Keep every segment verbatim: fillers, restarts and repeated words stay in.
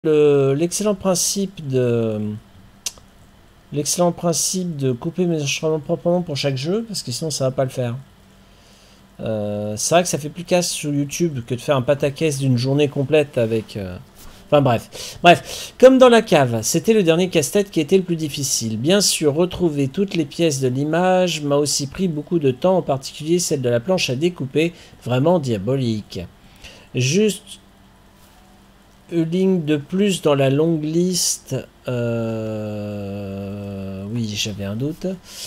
le- l'excellent principe de l'excellent principe de couper mes enregistrements proprement pour chaque jeu, parce que sinon ça va pas le faire. Euh, c'est vrai que ça fait plus casse sur YouTube que de faire un pataquès d'une journée complète avec... euh, Enfin bref. Bref, comme dans la cave, c'était le dernier casse-tête qui était le plus difficile. Bien sûr, retrouver toutes les pièces de l'image m'a aussi pris beaucoup de temps, en particulier celle de la planche à découper, vraiment diabolique. Juste une ligne de plus dans la longue liste. Euh... Oui, j'avais un doute.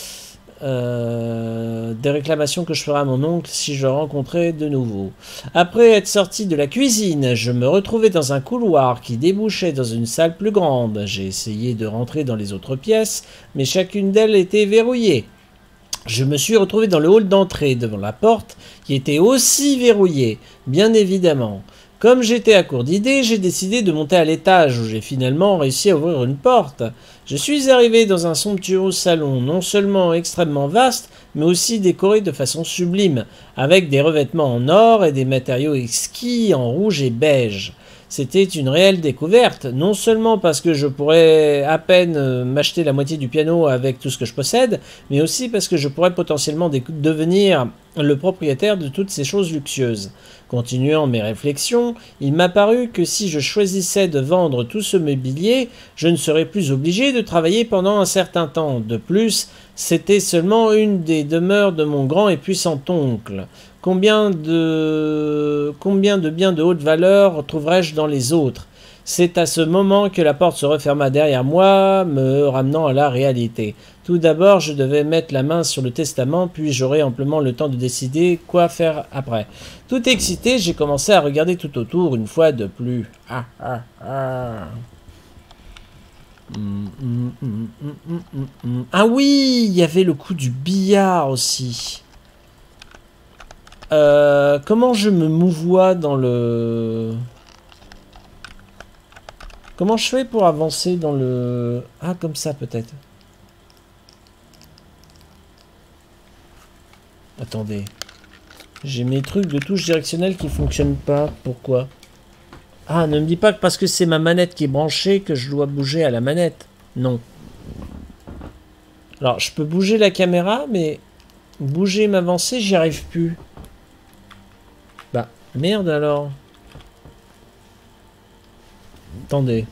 Euh, des réclamations que je ferai à mon oncle si je le rencontrais de nouveau. Après être sorti de la cuisine, je me retrouvais dans un couloir qui débouchait dans une salle plus grande. J'ai essayé de rentrer dans les autres pièces, mais chacune d'elles était verrouillée. Je me suis retrouvé dans le hall d'entrée, devant la porte, qui était aussi verrouillée, bien évidemment. Comme j'étais à court d'idées, j'ai décidé de monter à l'étage, où j'ai finalement réussi à ouvrir une porte. Je suis arrivé dans un somptueux salon, non seulement extrêmement vaste, mais aussi décoré de façon sublime, avec des revêtements en or et des matériaux exquis en rouge et beige. C'était une réelle découverte, non seulement parce que je pourrais à peine m'acheter la moitié du piano avec tout ce que je possède, mais aussi parce que je pourrais potentiellement devenir le propriétaire de toutes ces choses luxueuses. Continuant mes réflexions, il m'a paru que si je choisissais de vendre tout ce mobilier, je ne serais plus obligé de travailler pendant un certain temps. De plus, c'était seulement une des demeures de mon grand et puissant oncle. Combien de, combien de biens de haute valeur trouverais-je dans les autres? C'est à ce moment que la porte se referma derrière moi, me ramenant à la réalité. Tout d'abord, je devais mettre la main sur le testament, puis j'aurais amplement le temps de décider quoi faire après. Tout excité, j'ai commencé à regarder tout autour une fois de plus. Ah, ah, ah. Mm, mm, mm, mm, mm, mm, mm. Ah oui, il y avait le coup du billard aussi. Euh, comment je me mouvoie dans le... Comment je fais pour avancer dans le... Ah, comme ça peut-être. Attendez. J'ai mes trucs de touche directionnelle qui fonctionnent pas. Pourquoi? Ah, ne me dis pas que parce que c'est ma manette qui est branchée que je dois bouger à la manette. Non. Alors, je peux bouger la caméra, mais... Bouger, m'avancer, j'y arrive plus. Bah, merde alors. Attendez.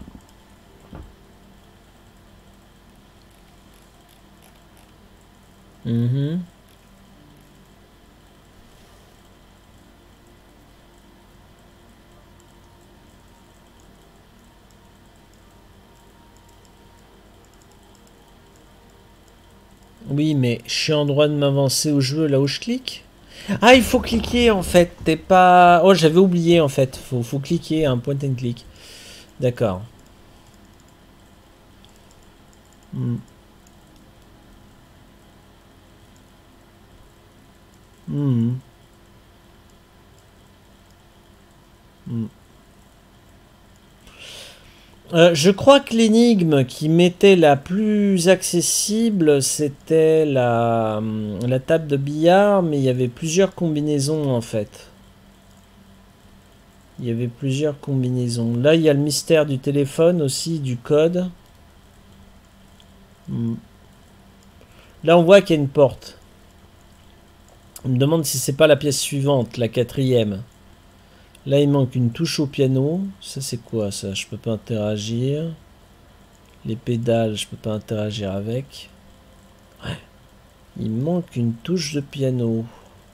Mhm. Oui, mais je suis en droit de m'avancer où je veux, là où je clique. Ah, il faut cliquer en fait. T'es pas... Oh, j'avais oublié en fait. Faut, faut cliquer, un point and click. D'accord. Hmm. Hmm. Hmm. Euh, je crois que l'énigme qui m'était la plus accessible, c'était la, hum, la table de billard, mais il y avait plusieurs combinaisons en fait. Il y avait plusieurs combinaisons. Là, il y a le mystère du téléphone aussi, du code. Hmm. Là, on voit qu'il y a une porte. On me demande si c'est pas la pièce suivante, la quatrième. Là, il manque une touche au piano. Ça, c'est quoi, ça? Je peux pas interagir. Les pédales, je peux pas interagir avec. Ouais. Il manque une touche de piano.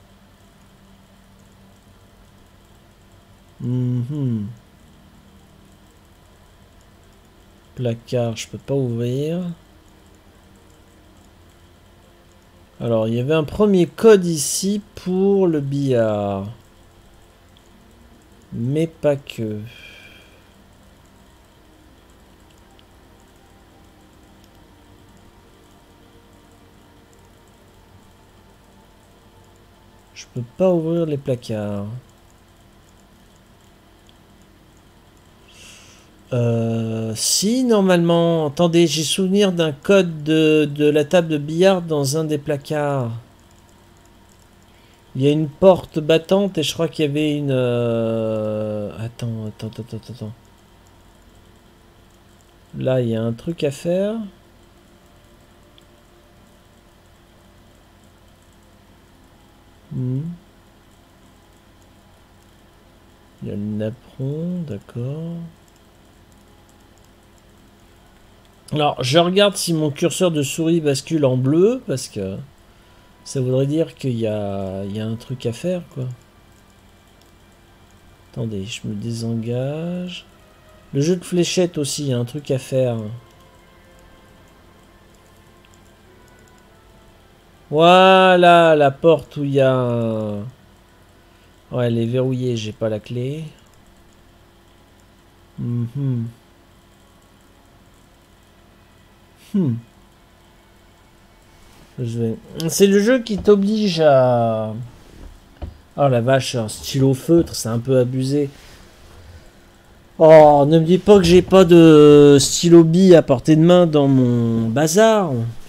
Mm-hmm. Placard, je peux pas ouvrir. Alors, il y avait un premier code ici pour le billard. Mais pas que. Je peux pas ouvrir les placards. Euh, si, normalement. Attendez, j'ai souvenir d'un code de, de la table de billard dans un des placards. Il y a une porte battante et je crois qu'il y avait une... Euh... Attends, attends, attends, attends. Là, il y a un truc à faire. Hmm. Il y a le napperon, d'accord. Alors, je regarde si mon curseur de souris bascule en bleu, parce que ça voudrait dire qu'il y a, il y a un truc à faire, quoi. Attendez, je me désengage. Le jeu de fléchettes aussi, il y a un truc à faire. Voilà, la porte où il y a un... Ouais, elle est verrouillée, j'ai pas la clé. Mm-hmm. Hmm. Je vais... C'est le jeu qui t'oblige à... Oh la vache, un stylo feutre, c'est un peu abusé. Oh, ne me dis pas que j'ai pas de stylo bille à portée de main dans mon bazar.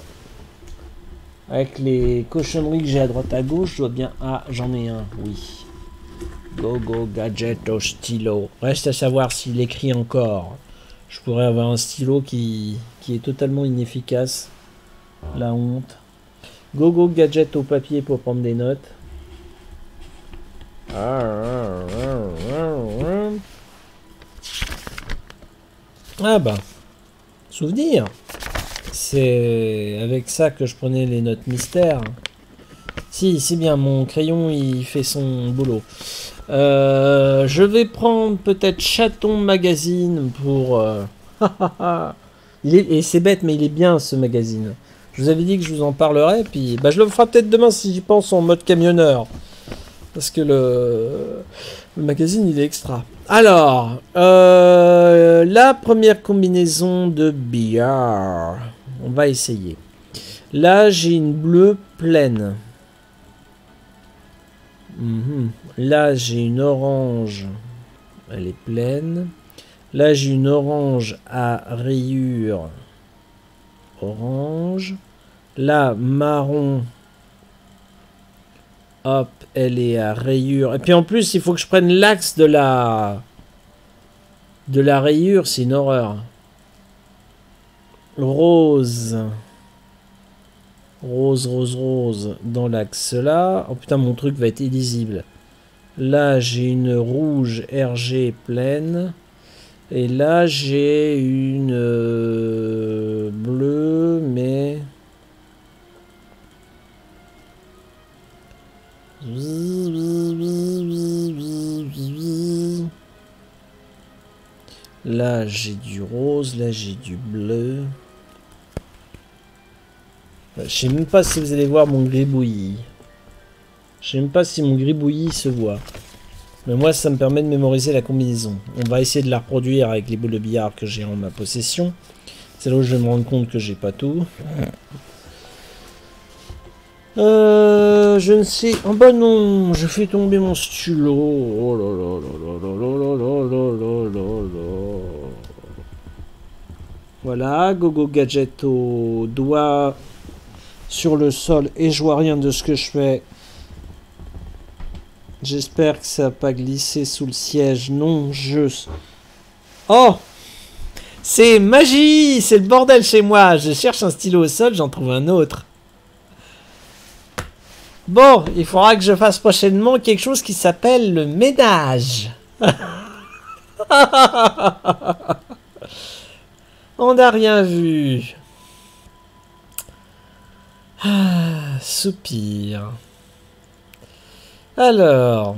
Avec les cochonneries que j'ai à droite à gauche, je dois bien... Ah, j'en ai un, oui. Go go gadget au stylo. Reste à savoir s'il écrit encore. Je pourrais avoir un stylo qui, qui est totalement inefficace. La honte. Go go gadget au papier pour prendre des notes. Ah bah, souvenir. C'est avec ça que je prenais les notes mystères. Si, c'est bien, mon crayon il fait son boulot. Euh, je vais prendre peut-être Chaton Magazine pour... Euh... il est... Et c'est bête, mais il est bien ce magazine. Je vous avais dit que je vous en parlerais, puis bah, je le ferai peut-être demain si j'y pense en mode camionneur. Parce que le, le magazine il est extra. Alors, euh, la première combinaison de billard. On va essayer. Là, j'ai une bleue pleine. Mmh. Là, j'ai une orange. Elle est pleine. Là, j'ai une orange à rayures. Orange. Là, marron. Hop, elle est à rayures. Et puis en plus, il faut que je prenne l'axe de la... De la rayure, c'est une horreur. Rose. Rose, rose, rose. Dans l'axe là. Oh putain, mon truc va être illisible. Là, j'ai une rouge R G pleine. Et là, j'ai une euh, bleue, mais... Là, j'ai du rose. Là, j'ai du bleu. Je sais même pas si vous allez voir mon gribouillis. Je sais même pas si mon gribouillis se voit. Mais moi, ça me permet de mémoriser la combinaison. On va essayer de la reproduire avec les boules de billard que j'ai en ma possession. C'est là où je vais me rendre compte que j'ai pas tout. Euh, je ne sais... Oh bah non, je fais tomber mon stylo. Oh là là là là là là là là là là. Voilà, Gogo Gadget au doigt sur le sol et je vois rien de ce que je fais. J'espère que ça n'a pas glissé sous le siège. Non, je... Oh! C'est magie! C'est le bordel chez moi. Je cherche un stylo au sol, j'en trouve un autre. Bon, il faudra que je fasse prochainement quelque chose qui s'appelle le ménage. On n'a rien vu. Ah, soupir. Alors...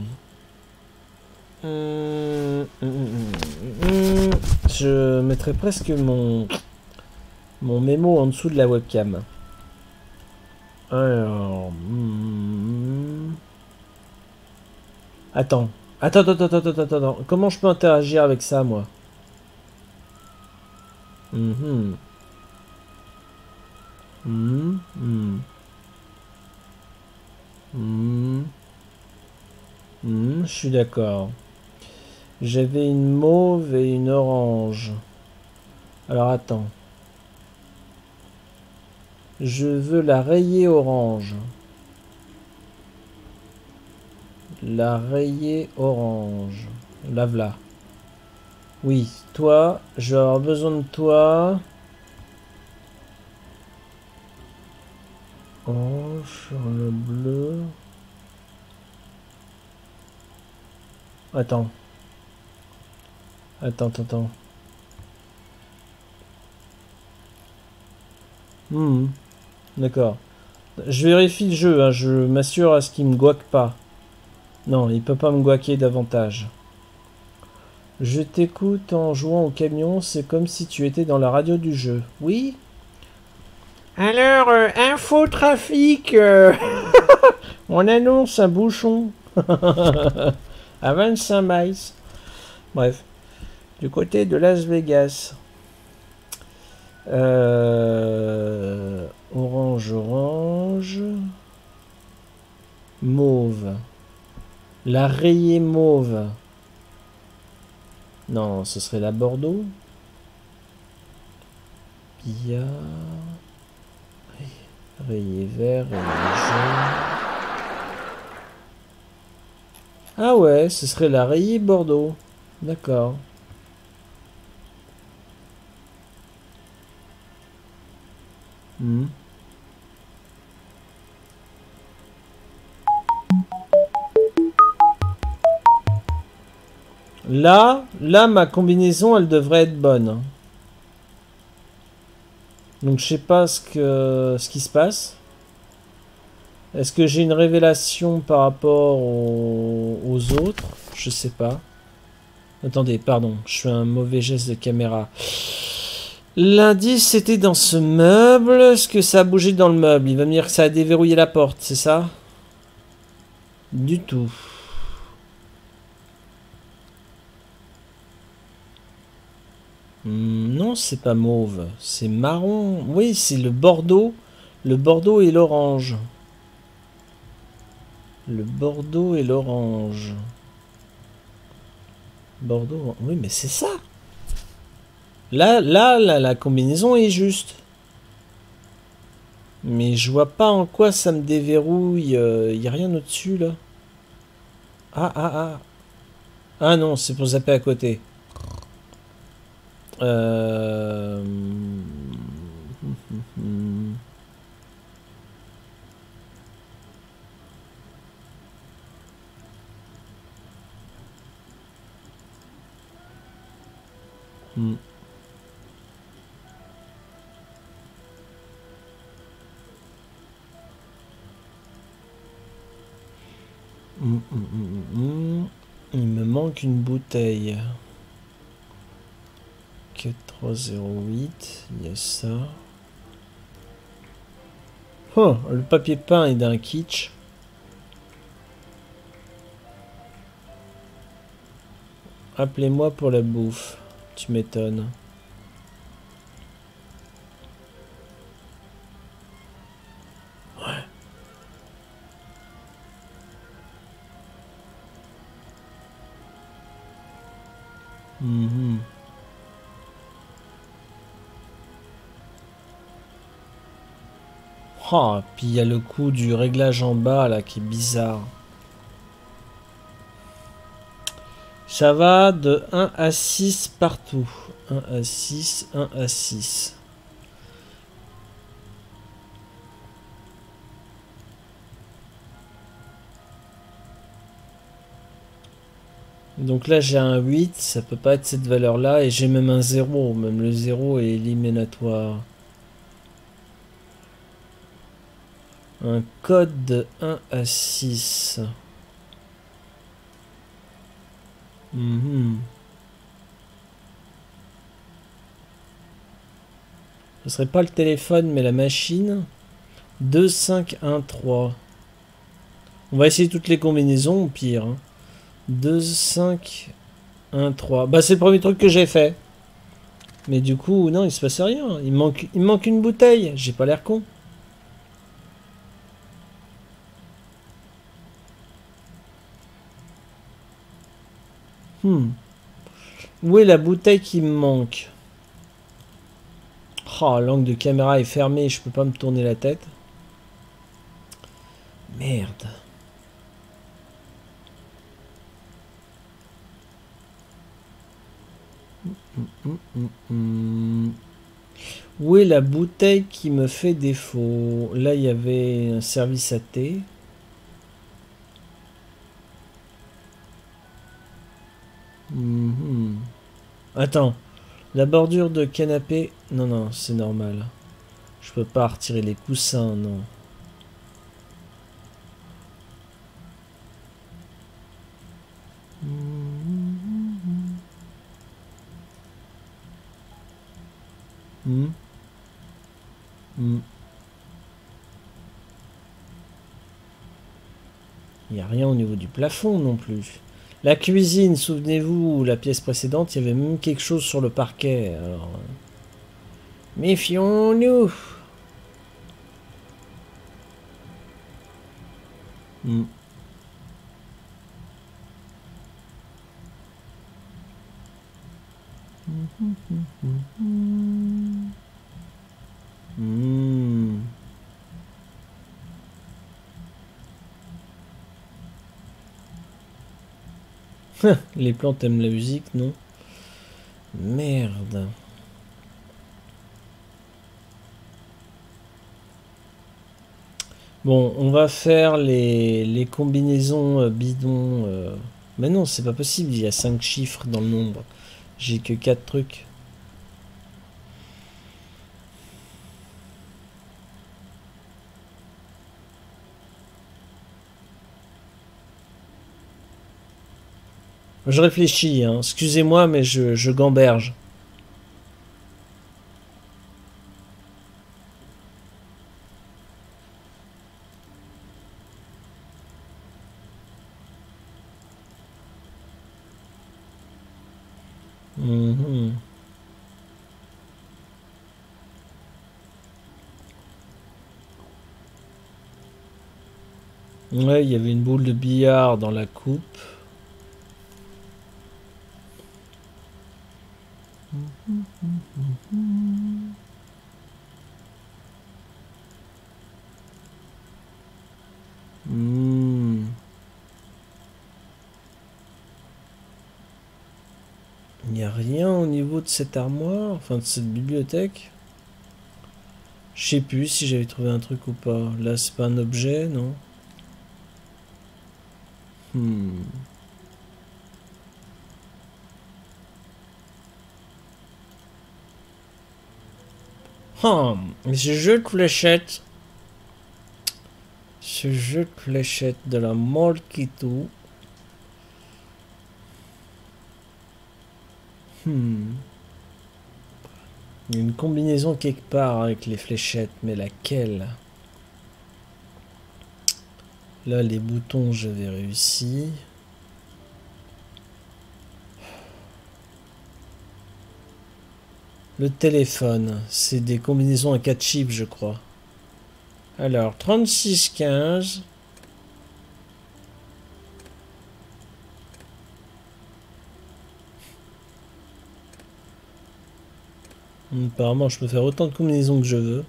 Hum, hum, hum, je mettrai presque mon, mon mémo en dessous de la webcam. Alors... Hum, attends. Attends, attends, attends, attends, attends, attends. Comment je peux interagir avec ça, moi? Hum, hum, hum. Hum. Hum, je suis d'accord. J'avais une mauve et une orange. Alors attends. Je veux la rayer orange. La rayer orange. La voilà. Oui, toi, je vais avoir besoin de toi. Oh, sur le bleu. Attends. Attends, attends, attends. Hmm, d'accord. Je vérifie le jeu, hein, je m'assure à ce qu'il me guaque pas. Non, il peut pas me guaquer davantage. Je t'écoute en jouant au camion, c'est comme si tu étais dans la radio du jeu. Oui? Alors, euh, info trafic, euh, on annonce un bouchon à vingt-cinq miles. Bref, du côté de Las Vegas. Euh, orange, orange. Mauve. La rayée mauve. Non, ce serait la Bordeaux. Billard. Rayé vert, rayé jaune. Ah ouais, ce serait la rayée Bordeaux. D'accord. Hmm. Là, là, ma combinaison, elle devrait être bonne. Donc je sais pas ce que ce qui se passe. Est-ce que j'ai une révélation par rapport aux, aux autres? Je sais pas. Attendez, pardon, je fais un mauvais geste de caméra. L'indice c'était dans ce meuble. Est-ce que ça a bougé dans le meuble? Il va me dire que ça a déverrouillé la porte, c'est ça? Du tout. Hmm, non, c'est pas mauve. C'est marron. Oui, c'est le bordeaux. Le bordeaux et l'orange. Le bordeaux et l'orange. Bordeaux. Oui, mais c'est ça. Là, là, là, la combinaison est juste. Mais je vois pas en quoi ça me déverrouille. Il euh, y a rien au-dessus, là. Ah, ah, ah. Ah non, c'est pour zapper à côté. Euh... Hmm. Hmm, hmm, hmm, hmm. Il me manque une bouteille. quatre trois zéro huit, il y a ça. Oh, le papier peint est d'un kitsch. Appelez-moi pour la bouffe. Tu m'étonnes. Ouais. Mm-hmm. Oh, puis il y a le coup du réglage en bas là qui est bizarre. Ça va de un à six partout. un à six, un à six. Donc là j'ai un huit, ça peut pas être cette valeur là, et j'ai même un zéro, même le zéro est éliminatoire. Un code de un à six. Mm-hmm. Ce serait pas le téléphone mais la machine. deux, cinq, un, trois. On va essayer toutes les combinaisons au pire. Hein. deux, cinq, un, trois. Bah c'est le premier truc que j'ai fait. Mais du coup, non, il se passe rien. Il manque, il manque une bouteille. J'ai pas l'air con. Hmm. Où est la bouteille qui me manque? Oh, l'angle de caméra est fermé, je peux pas me tourner la tête. Merde. hum, hum, hum. Où est la bouteille qui me fait défaut? Là, il y avait un service à thé. Mmh. Attends, la bordure de canapé. Non, non, c'est normal. Je peux pas retirer les coussins, non. Mmh. Mmh. Il n'y a rien au niveau du plafond non plus. La cuisine, souvenez-vous, la pièce précédente, il y avait même quelque chose sur le parquet. Alors, méfions-nous. Hmm. Hmm. Les plantes aiment la musique, non? Merde. Bon, on va faire les, les combinaisons euh, bidons. Euh. Mais non, c'est pas possible, il y a cinq chiffres dans le nombre. J'ai que quatre trucs. Je réfléchis, hein. Excusez-moi, mais je, je gamberge. Mmh. Ouais, il y avait une boule de billard dans la coupe. Mmh. Il n'y a rien au niveau de cette armoire, enfin de cette bibliothèque. Je sais plus si j'avais trouvé un truc ou pas. Là, c'est pas un objet, non? Hmm. Hum, ce jeu de fléchettes. Ce jeu de fléchettes de la Molkitu. Hmm. Il y a une combinaison quelque part avec les fléchettes, mais laquelle? Là, les boutons, j'avais réussi. Le téléphone, c'est des combinaisons à quatre chiffres, je crois. Alors, trente-six quinze. Apparemment, je peux faire autant de combinaisons que je veux.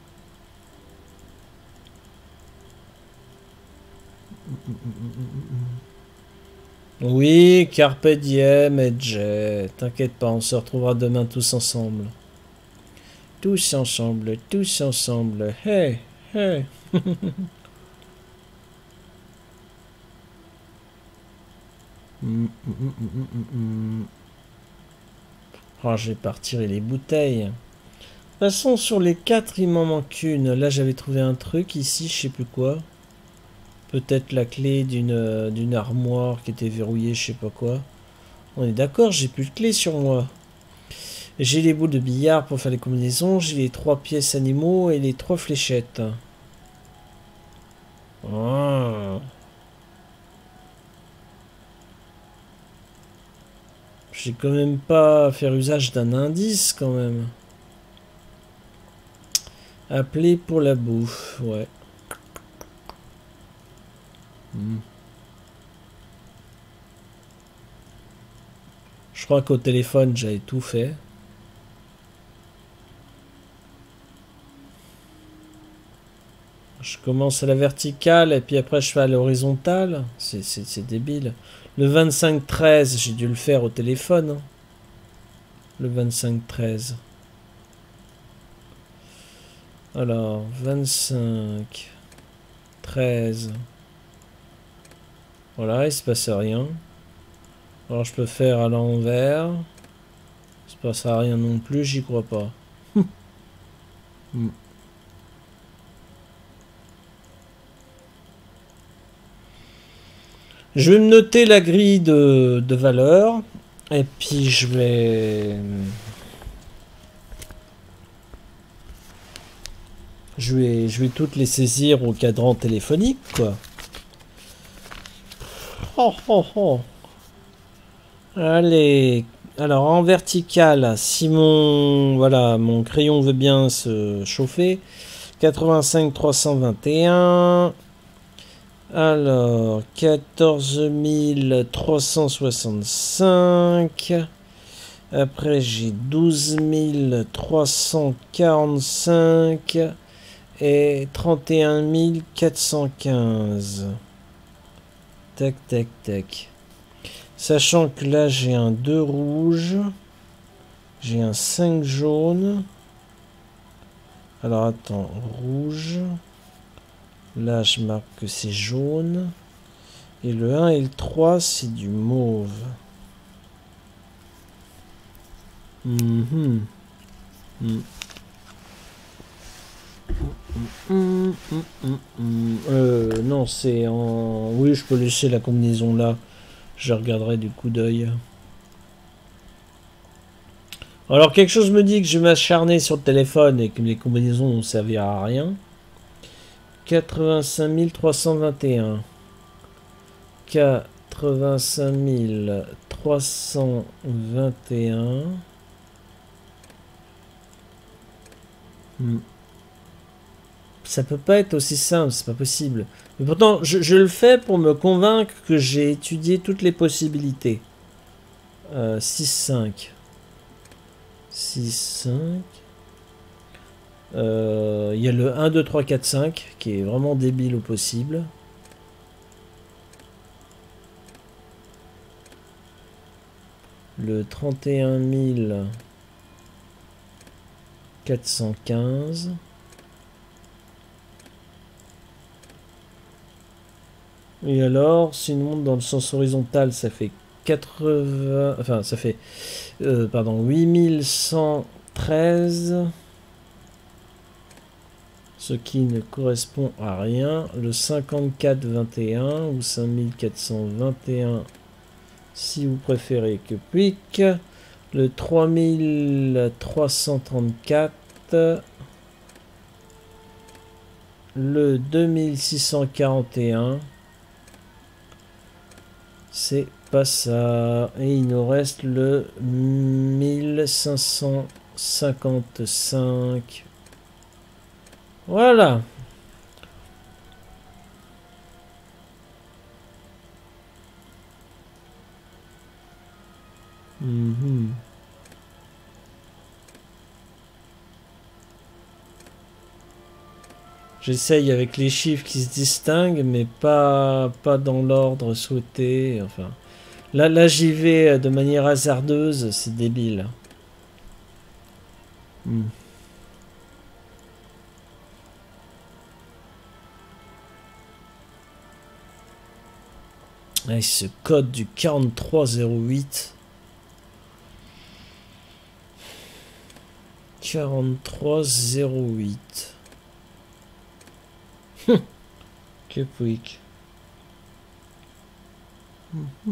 Oui, carpe diem, Edge. T'inquiète pas, on se retrouvera demain tous ensemble. Tous ensemble, tous ensemble. Hey, hey. Oh, je vais pas retirer les bouteilles. De toute façon, sur les quatre, il m'en manque une. Là, j'avais trouvé un truc ici, je sais plus quoi. Peut-être la clé d'une d'une armoire qui était verrouillée, je sais pas quoi. On est d'accord, j'ai plus de clé sur moi. J'ai les boules de billard pour faire les combinaisons. J'ai les trois pièces animaux et les trois fléchettes. Oh. J'ai quand même pas faire usage d'un indice quand même. Appeler pour la bouffe, ouais. Hmm. Je crois qu'au téléphone j'avais tout fait. Je commence à la verticale et puis après je fais à l'horizontale. C'est débile. Le vingt-cinq treize, j'ai dû le faire au téléphone. le vingt-cinq treize. Alors, vingt-cinq treize. Voilà, il se passe rien. Alors je peux faire à l'envers. Il se passera rien non plus, j'y crois pas. Hmm. Je vais me noter la grille de, de valeur. Et puis je vais... Je vais, je vais toutes les saisir au cadran téléphonique, quoi. Oh, oh, oh. Allez. Alors, en vertical, si mon, voilà, mon crayon veut bien se chauffer. quatre-vingt-cinq trois cent vingt et un. Alors, quatorze mille trois cent soixante-cinq. Après, j'ai douze mille trois cent quarante-cinq. Et trente et un mille quatre cent quinze. Tac, tac, tac. Sachant que là, j'ai un deux rouge. J'ai un cinq jaune. Alors, attends. Rouge. Là, je marque que c'est jaune. Et le un et le trois, c'est du mauve. Mm-hmm. Mm. Mm, mm, mm, mm. Euh, non, c'est en... Oui, je peux laisser la combinaison là. Je regarderai du coup d'œil. Alors, quelque chose me dit que je vais m'acharner sur le téléphone et que les combinaisons ne serviront à rien. quatre-vingt-cinq mille trois cent vingt et un. quatre-vingt-cinq mille trois cent vingt et un. Hmm. Ça peut pas être aussi simple, c'est pas possible. Mais pourtant, je, je le fais pour me convaincre que j'ai étudié toutes les possibilités. Euh, six cinq. six cinq. Euh, Il y a le un, deux, trois, quatre, cinq qui est vraiment débile au possible. Le trente et un mille quatre cent quinze. Et alors, si on monte dans le sens horizontal, ça fait quatre-vingts, enfin ça fait euh, pardon, huit mille cent treize, ce qui ne correspond à rien. Le cinquante-quatre vingt et un ou cinq mille quatre cent vingt et un si vous préférez que Puic. Le trois mille trois cent trente-quatre, le deux mille six cent quarante et un. C'est pas ça. Et il nous reste le mille cinq cent cinquante-cinq. Voilà. Mm-hmm. J'essaye avec les chiffres qui se distinguent, mais pas, pas dans l'ordre souhaité. Enfin, là, là j'y vais de manière hasardeuse, c'est débile. Mm. Et ce code du quarante-trois zéro huit. quarante-trois zéro huit. Que quick. Mm.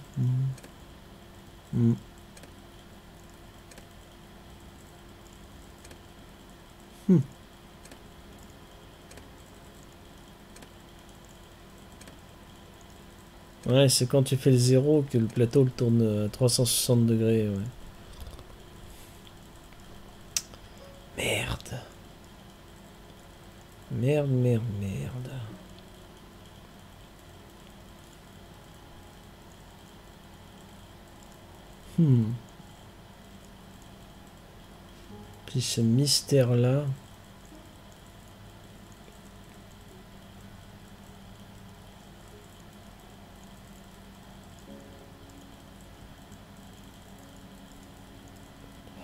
Hmm. Ouais, c'est quand tu fais le zéro que le plateau le tourne à trois cent soixante degrés. Ouais. Merde. Merde, merde, merde. Hmm. Puis ce mystère-là.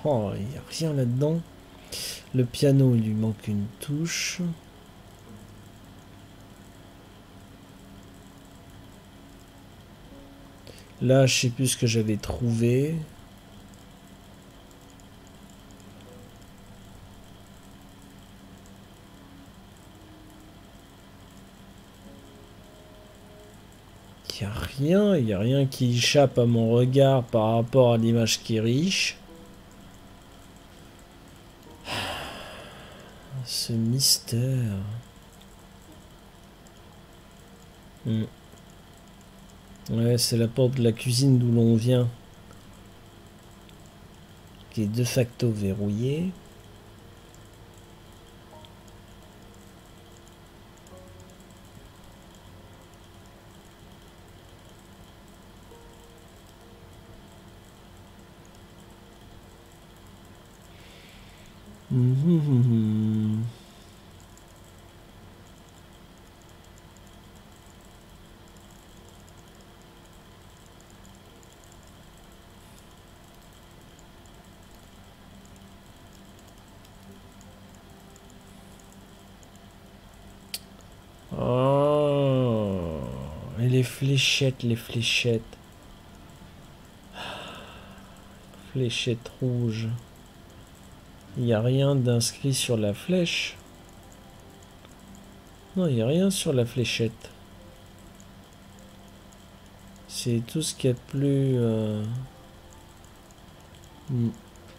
Oh, il n'y a rien là-dedans. Le piano, il lui manque une touche. Là, je sais plus ce que j'avais trouvé. Il n'y a rien, il n'y a rien qui échappe à mon regard par rapport à l'image qui est riche. Ce mystère. Hmm. Ouais, c'est la porte de la cuisine d'où l'on vient, qui est de facto verrouillée. Mmh. Oh, et les fléchettes, les fléchettes. Fléchette rouge. Il n'y a rien d'inscrit sur la flèche. Non, il n'y a rien sur la fléchette. C'est tout ce qu'il y a de plus... Euh... Hmm.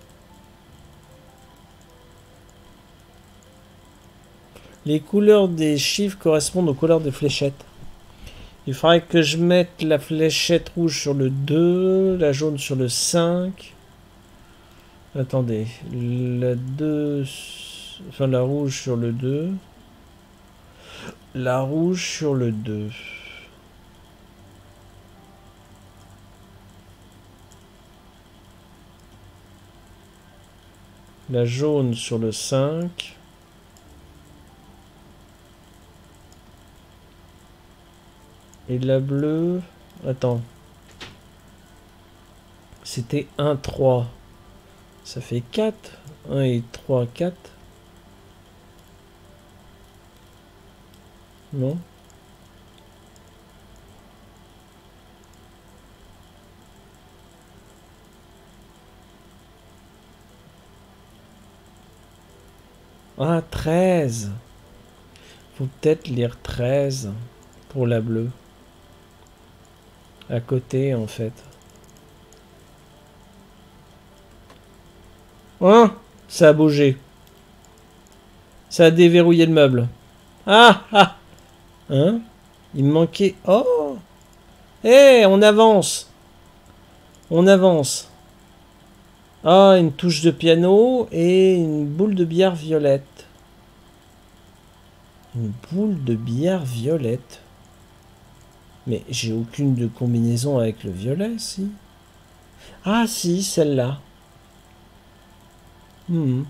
Les couleurs des chiffres correspondent aux couleurs des fléchettes. Il faudrait que je mette la fléchette rouge sur le deux, la jaune sur le cinq. Attendez, la deux... Enfin, la rouge sur le deux. La rouge sur le deux. La jaune sur le cinq. Et la bleue... Attends. C'était un, trois. Ça fait quatre. un et trois, quatre. Non? Ah, treize. Faut peut-être lire treize pour la bleue. À côté, en fait. Hein? Ça a bougé. Ça a déverrouillé le meuble. Ah! Ah! Hein? Il me manquait... Oh! Eh! Hey, on avance! On avance. Ah, une touche de piano et une boule de billard violette. Une boule de billard violette. Mais j'ai aucune de combinaison avec le violet, si. Ah, si, celle-là. Hmm.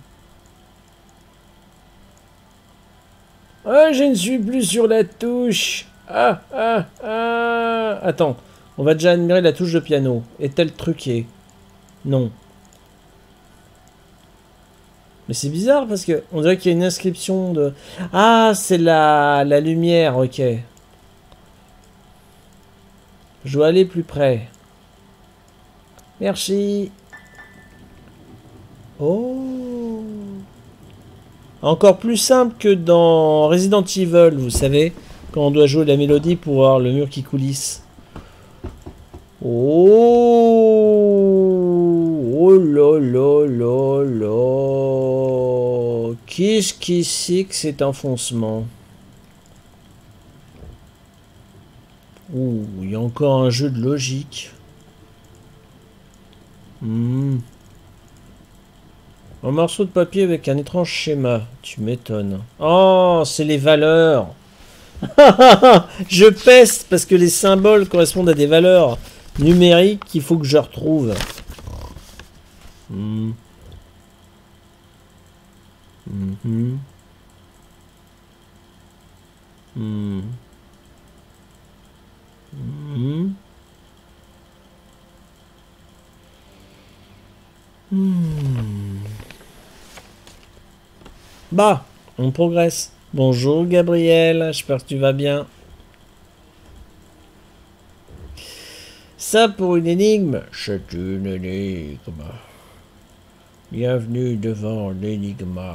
Ah, je ne suis plus sur la touche. Ah, ah, ah. Attends, on va déjà admirer la touche de piano. Est-elle truquée? Non. Mais c'est bizarre parce que on dirait qu'il y a une inscription de... Ah, c'est la, la lumière, ok. Je dois aller plus près. Merci. Oh. Encore plus simple que dans Resident Evil, vous savez, quand on doit jouer la mélodie pour voir le mur qui coulisse. Oh, oh là là là là. Qu'est-ce qui c'est que cet enfoncement? Ouh, il y a encore un jeu de logique. Hmm. Un morceau de papier avec un étrange schéma. Tu m'étonnes. Oh, c'est les valeurs. Je peste parce que les symboles correspondent à des valeurs numériques qu'il faut que je retrouve. Hmm. Mm-hmm. Hmm. Hmm. Hmm. Bah, on progresse. Bonjour Gabriel, j'espère que tu vas bien. Ça pour une énigme, c'est une énigme. Bienvenue devant l'énigma.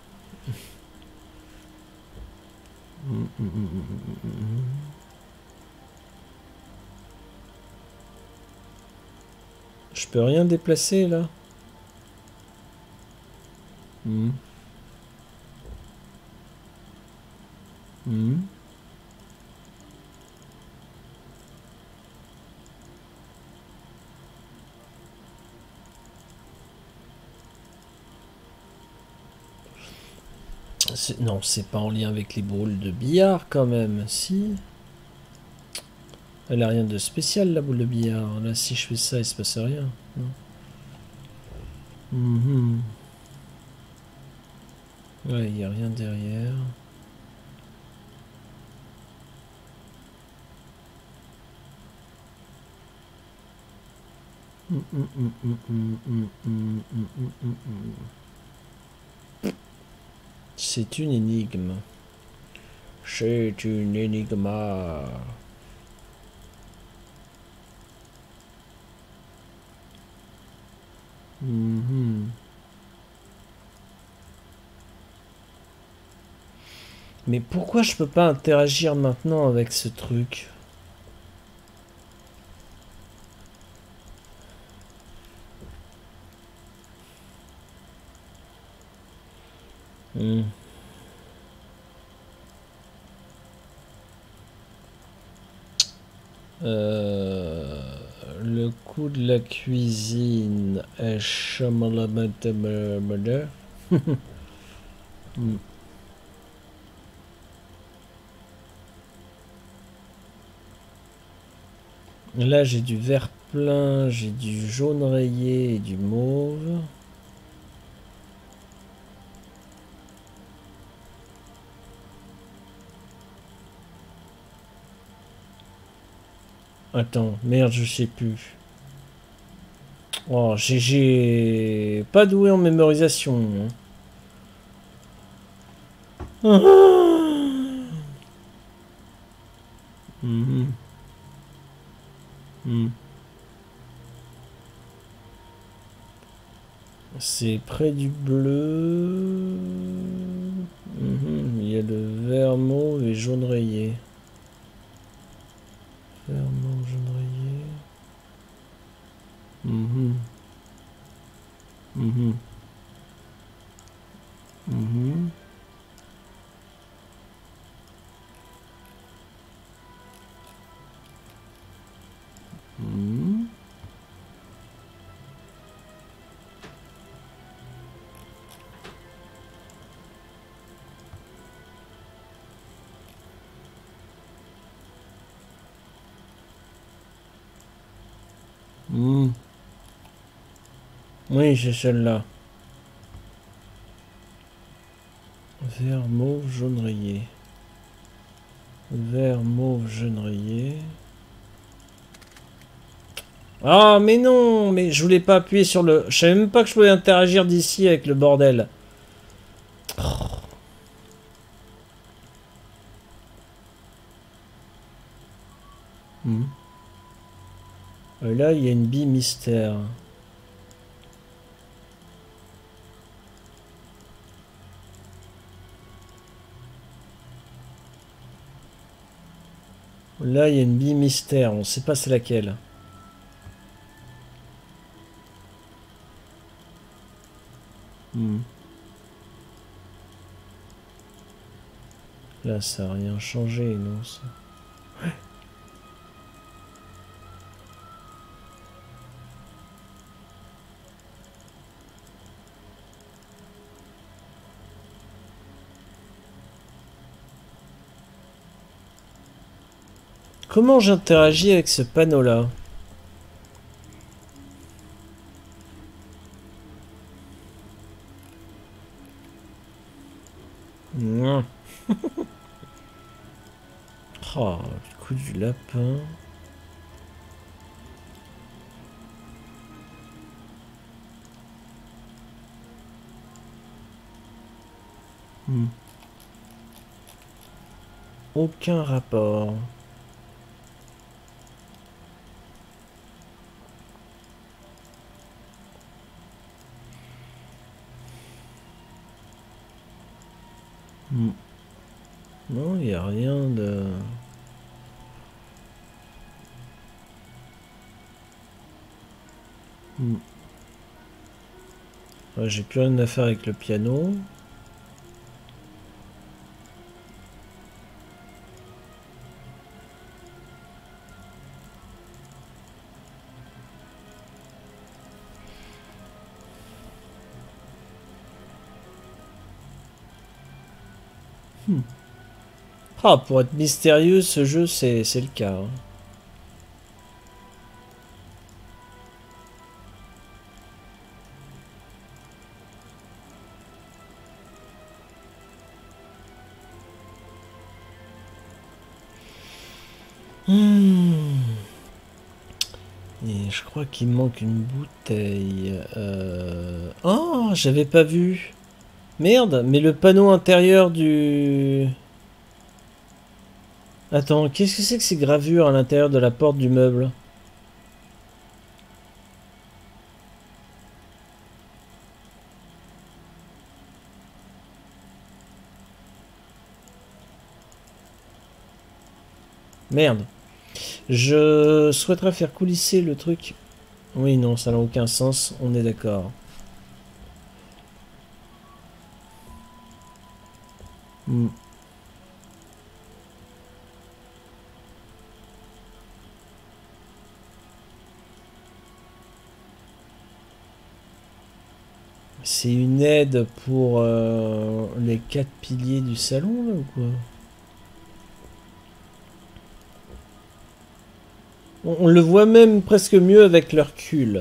Je peux rien déplacer là. Hmm. Hmm. Non, c'est pas en lien avec les boules de billard quand même, si. Elle a rien de spécial la boule de billard. Là, si je fais ça, il se passe rien. Mm -hmm. Ouais, il n'y a rien derrière. Mm -mm -mm -mm -mm -mm -mm -mm -mm -mm. C'est une énigme. C'est une énigme. Mm -hmm. Mais pourquoi je peux pas interagir maintenant avec ce truc? mm. Euh, le coût de la cuisine est chamalamadamada. mm. Là, j'ai du vert plein, j'ai du jaune rayé et du mauve. Attends, merde, je sais plus. Oh, j'ai pas doué en mémorisation. Hein. Mhm. Mhm. C'est près du bleu. Mhm. Il y a le vert mauve et jaune rayé. Vert mauve, jaune rayé. Mhm. Mhm. Mhm. Mhm. Mhm. Oui, c'est celle-là. Vert mauve, jaune rayé. Vert mauve, jaune rayé. Ah, mais non, mais je voulais pas appuyer sur le... Je savais même pas que je pouvais interagir d'ici avec le bordel. Oh. Hmm. Et là, il y a une bille mystère. Là, il y a une bille mystère. On sait pas c'est laquelle. Hmm. Là, ça n'a rien changé, non ça. Comment j'interagis avec ce panneau-là? Mmh. Oh, le coup du lapin. Hmm. Aucun rapport. Hmm. Non, il n'y a rien de... Hmm. Ouais, j'ai plus rien à faire avec le piano. Hmm. Ah, pour être mystérieux, ce jeu, c'est le cas. Hein. Hmm. Et je crois qu'il me manque une bouteille. Euh... Oh, j'avais pas vu. Merde, mais le panneau intérieur du... Attends, qu'est-ce que c'est que ces gravures à l'intérieur de la porte du meuble? Merde. Je souhaiterais faire coulisser le truc. Oui, non, ça n'a aucun sens, on est d'accord. Hmm. C'est une aide pour euh, les quatre piliers du salon, là, ou quoi? on, on le voit même presque mieux avec leur cul.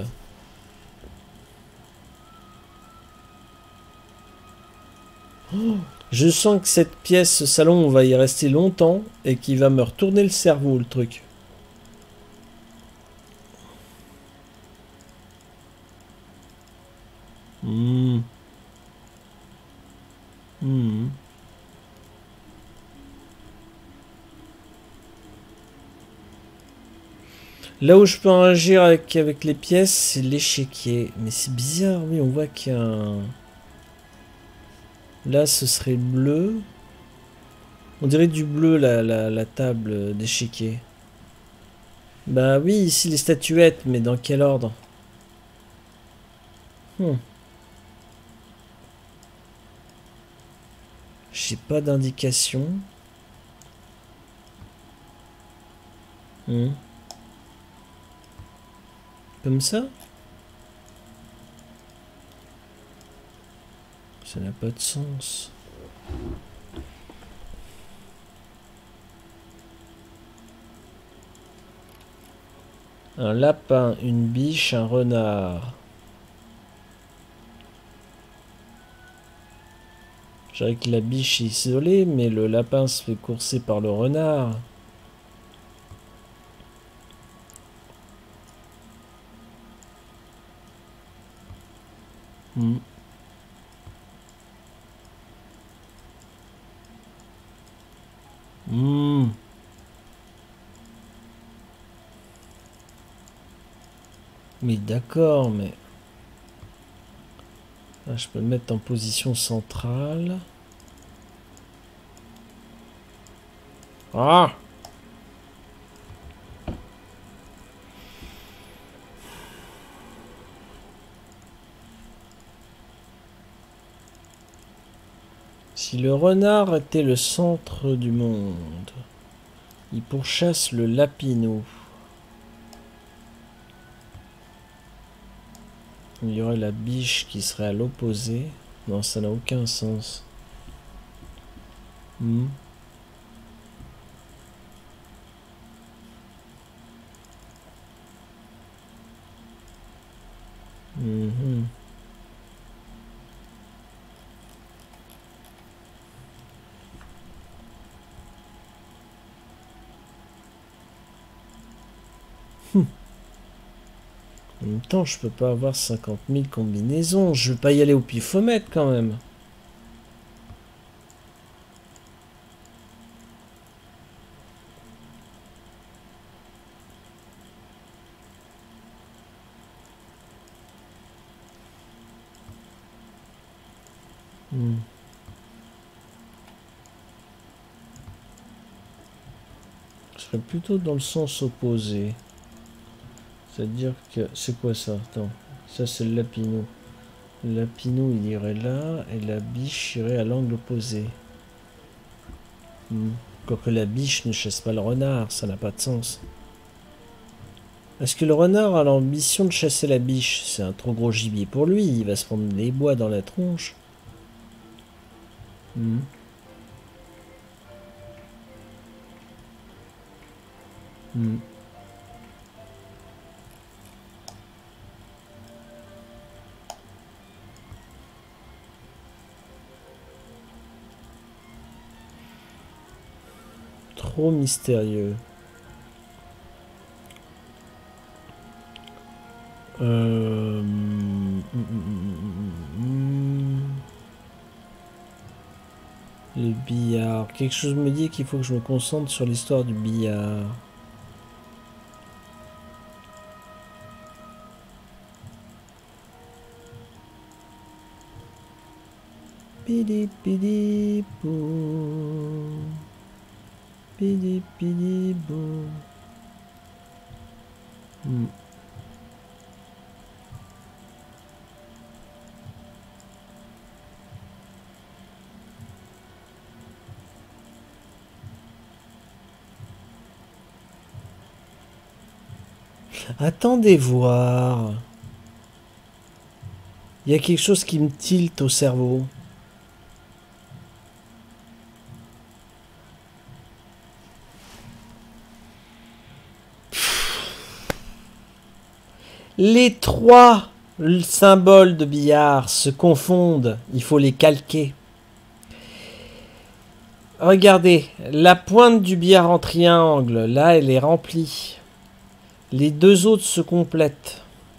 Oh, je sens que cette pièce, ce salon, on va y rester longtemps et qu'il va me retourner le cerveau, le truc. Hmm. Hmm. Là où je peux agir avec, avec les pièces, c'est l'échiquier. Mais c'est bizarre, oui, on voit qu'il y a un... Là, ce serait bleu. On dirait du bleu, la, la, la table d'échiquier. Bah oui, ici les statuettes, mais dans quel ordre? hmm. J'ai pas d'indication. Hmm. Comme ça? Ça n'a pas de sens. Un lapin, une biche, un renard. Je dirais que la biche est isolée, mais le lapin se fait courser par le renard. Hmm. Hmm. Mais d'accord, mais... Là, je peux le mettre en position centrale. Ah! Si le renard était le centre du monde, il pourchasse le lapinou. Il y aurait la biche qui serait à l'opposé. Non, ça n'a aucun sens. Hmm. Mhm. En même temps, je peux pas avoir cinquante mille combinaisons. Je veux pas y aller au pifomètre quand même. Hmm. Je serais plutôt dans le sens opposé. C'est-à-dire que... C'est quoi ça? Attends. Ça, c'est le lapinou. Le lapinou, il irait là, et la biche irait à l'angle opposé. Hmm. Quoique la biche ne chasse pas le renard, ça n'a pas de sens. Est-ce que le renard a l'ambition de chasser la biche? C'est un trop gros gibier pour lui, il va se prendre des bois dans la tronche. Hmm. Hmm. Trop mystérieux. Euh... mm, mm, mm, mm. Le billard. Quelque chose me dit qu'il faut que je me concentre sur l'histoire du billard. Pidi pidi bou. Pidi pidi bou. Hmm. Attendez voir. Il y a quelque chose qui me tilte au cerveau. Les trois symboles de billard se confondent. Il faut les calquer. Regardez, la pointe du billard en triangle, là, elle est remplie. Les deux autres se complètent.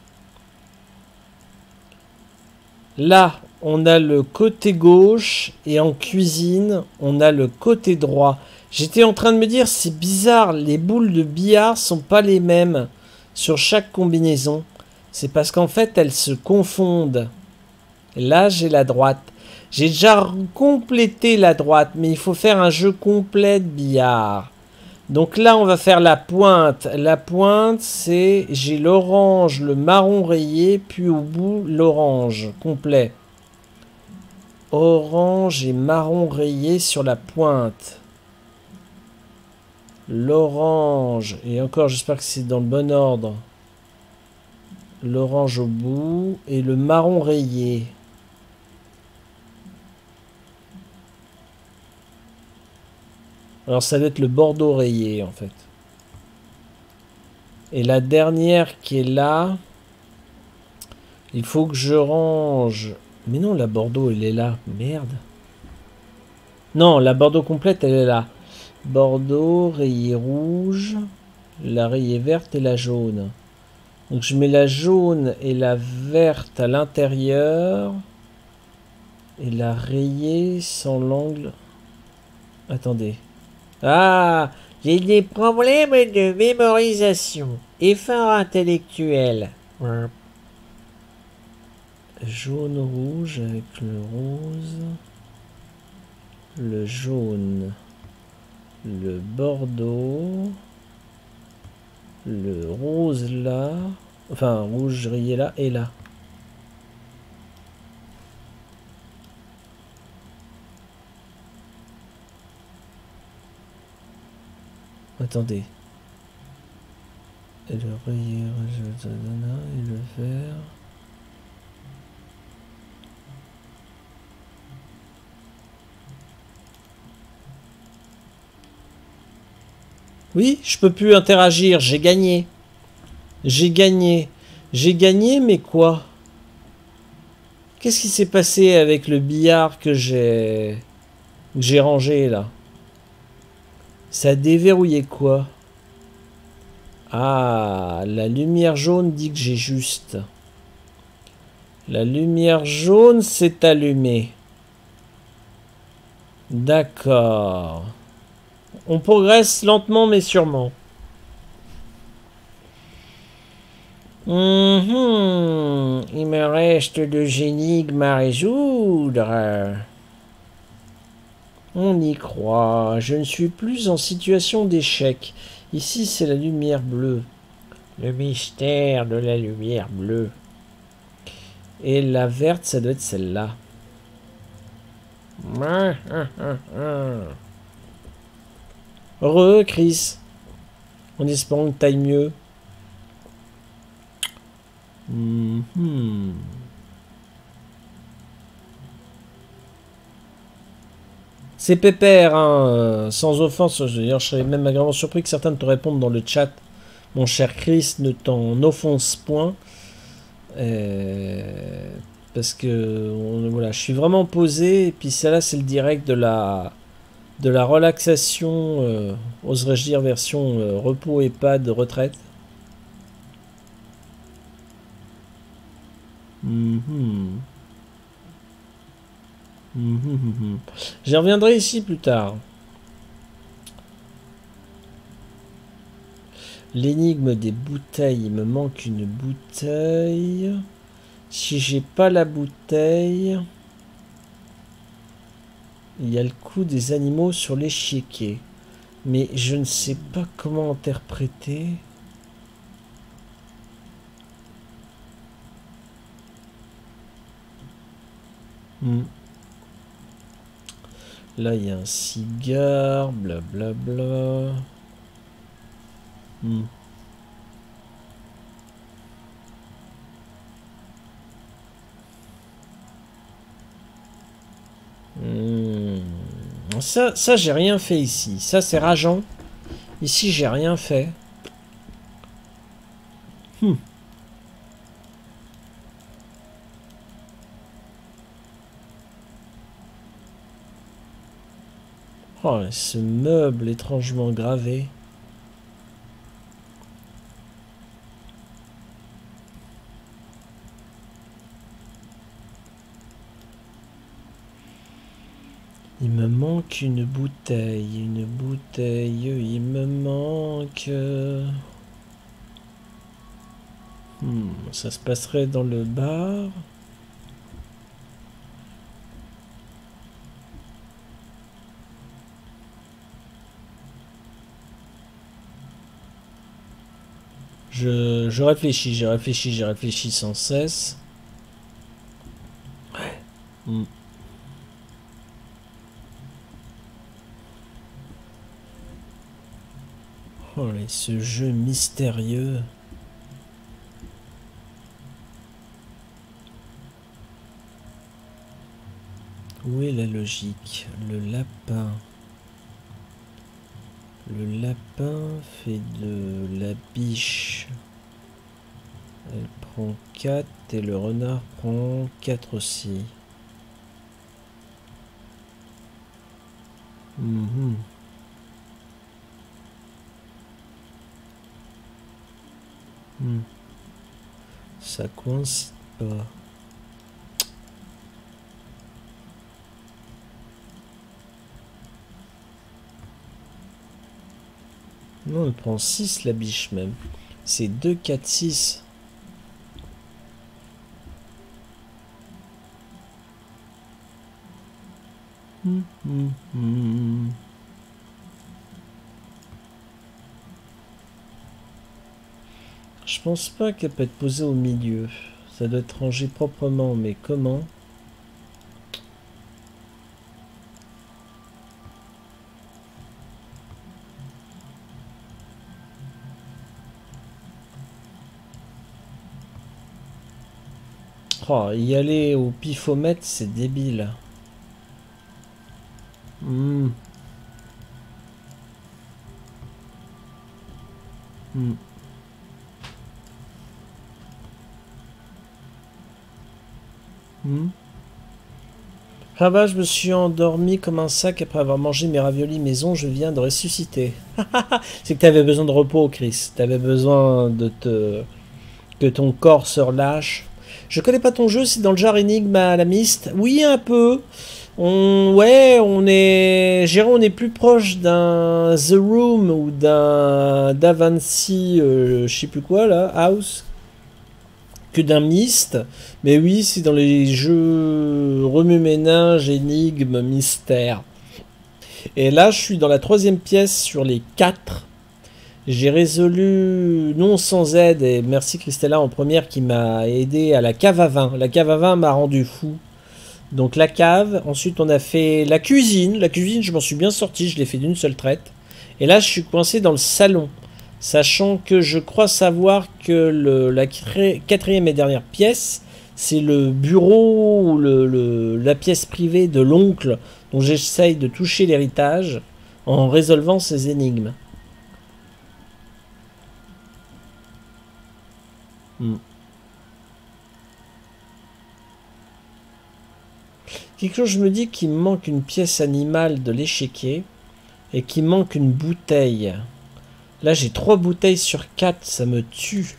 Là, on a le côté gauche et en cuisine, on a le côté droit. J'étais en train de me dire, c'est bizarre, les boules de billard sont pas les mêmes sur chaque combinaison. C'est parce qu'en fait, elles se confondent. Là, j'ai la droite. J'ai déjà complété la droite, mais il faut faire un jeu complet de billard. Donc là, on va faire la pointe. La pointe, c'est... J'ai l'orange, le marron rayé, puis au bout, l'orange complet. Orange et marron rayé sur la pointe. L'orange. Et encore, j'espère que c'est dans le bon ordre. L'orange au bout. Et le marron rayé. Alors ça doit être le bordeaux rayé en fait. Et la dernière qui est là, il faut que je range. Mais non, la bordeaux elle est là. Merde. Non, la bordeaux complète elle est là. Bordeaux, rayé rouge, la rayée verte et la jaune. Donc je mets la jaune et la verte à l'intérieur. Et la rayée sans l'angle. Attendez. Ah, j'ai des problèmes de mémorisation. Effort intellectuel. Jaune-rouge avec le rose. Le jaune. Le bordeaux. Le rose là. Enfin, rouge rayé là et là. Attendez. Et le rayé, et le vert. Oui, je peux plus interagir, j'ai gagné. J'ai gagné. J'ai gagné, mais quoi? Qu'est-ce qui s'est passé avec le billard que j'ai... que j'ai rangé, là? Ça a déverrouillé quoi? Ah, la lumière jaune dit que j'ai juste. La lumière jaune s'est allumée. D'accord. On progresse lentement mais sûrement. Mhm. Il me reste deux énigmes à résoudre. On y croit. Je ne suis plus en situation d'échec. Ici, c'est la lumière bleue. Le mystère de la lumière bleue. Et la verte, ça doit être celle-là. Re, Chris. En espérant que t'ailles mieux. Mm-hmm. C'est pépère, hein, sans offense. D'ailleurs, je serais même agréablement surpris que certains te répondent dans le chat. Mon cher Chris, ne t'en offense point. Euh, parce que on, voilà, je suis vraiment posé. Et puis ça là, c'est le direct de la, de la relaxation, euh, oserais-je dire, version euh, repos EHPAD retraite. Mm-hmm. Mm-hmm. J'y reviendrai ici plus tard. L'énigme des bouteilles. Il me manque une bouteille. Si j'ai pas la bouteille, il y a le coup des animaux sur l'échiquier. Mais je ne sais pas comment interpréter. Hmm. Là, il y a un cigare, blablabla. Bla bla. Hmm. Hmm. Ça, ça j'ai rien fait ici. Ça, c'est rageant. Ici, j'ai rien fait. Hmm. Oh, ce meuble étrangement gravé. Il me manque une bouteille, une bouteille, il me manque... Hmm, ça se passerait dans le bar. Je, je réfléchis, j'ai réfléchi, j'ai réfléchi sans cesse. Ouais. Hmm. Oh, et ce jeu mystérieux. Où est la logique? Le lapin. Le lapin fait de la biche. Elle prend quatre et le renard prend quatre aussi. Mmh. Mmh. Ça coïncide pas. Non, elle prend six la biche même. C'est deux, quatre, six. Mmh, mmh, mmh. Je pense pas qu'elle peut être posée au milieu. Ça doit être rangé proprement, mais comment? Oh, y aller au pifomètre, c'est débile. Mmh. Mmh. Mmh. Ah bah, je me suis endormi comme un sac après avoir mangé mes raviolis maison, je viens de ressusciter. C'est que t'avais besoin de repos, Chris. T'avais besoin de te... que ton corps se relâche. Je connais pas ton jeu, c'est dans le genre énigme à la mist. Oui, un peu. On... Ouais, on est... Jérôme, on est plus proche d'un The Room ou d'un d'Avanci, euh, je sais plus quoi, là, House. que d'un mist. Mais oui, c'est dans les jeux remue-ménage, énigmes, mystère. Et là, je suis dans la troisième pièce sur les quatre. J'ai résolu, non sans aide, et merci Christella en première qui m'a aidé à la cave à vin. La cave à vin m'a rendu fou. Donc la cave, ensuite on a fait la cuisine. La cuisine, je m'en suis bien sorti, je l'ai fait d'une seule traite. Et là, je suis coincé dans le salon. Sachant que je crois savoir que le, la quatrième et dernière pièce, c'est le bureau ou le, le, la pièce privée de l'oncle dont j'essaye de toucher l'héritage en résolvant ces énigmes. Hmm. Quelque chose, je me dis qu'il me manque une pièce animale de l'échiquier et qu'il manque une bouteille. Là, j'ai trois bouteilles sur quatre, ça me tue.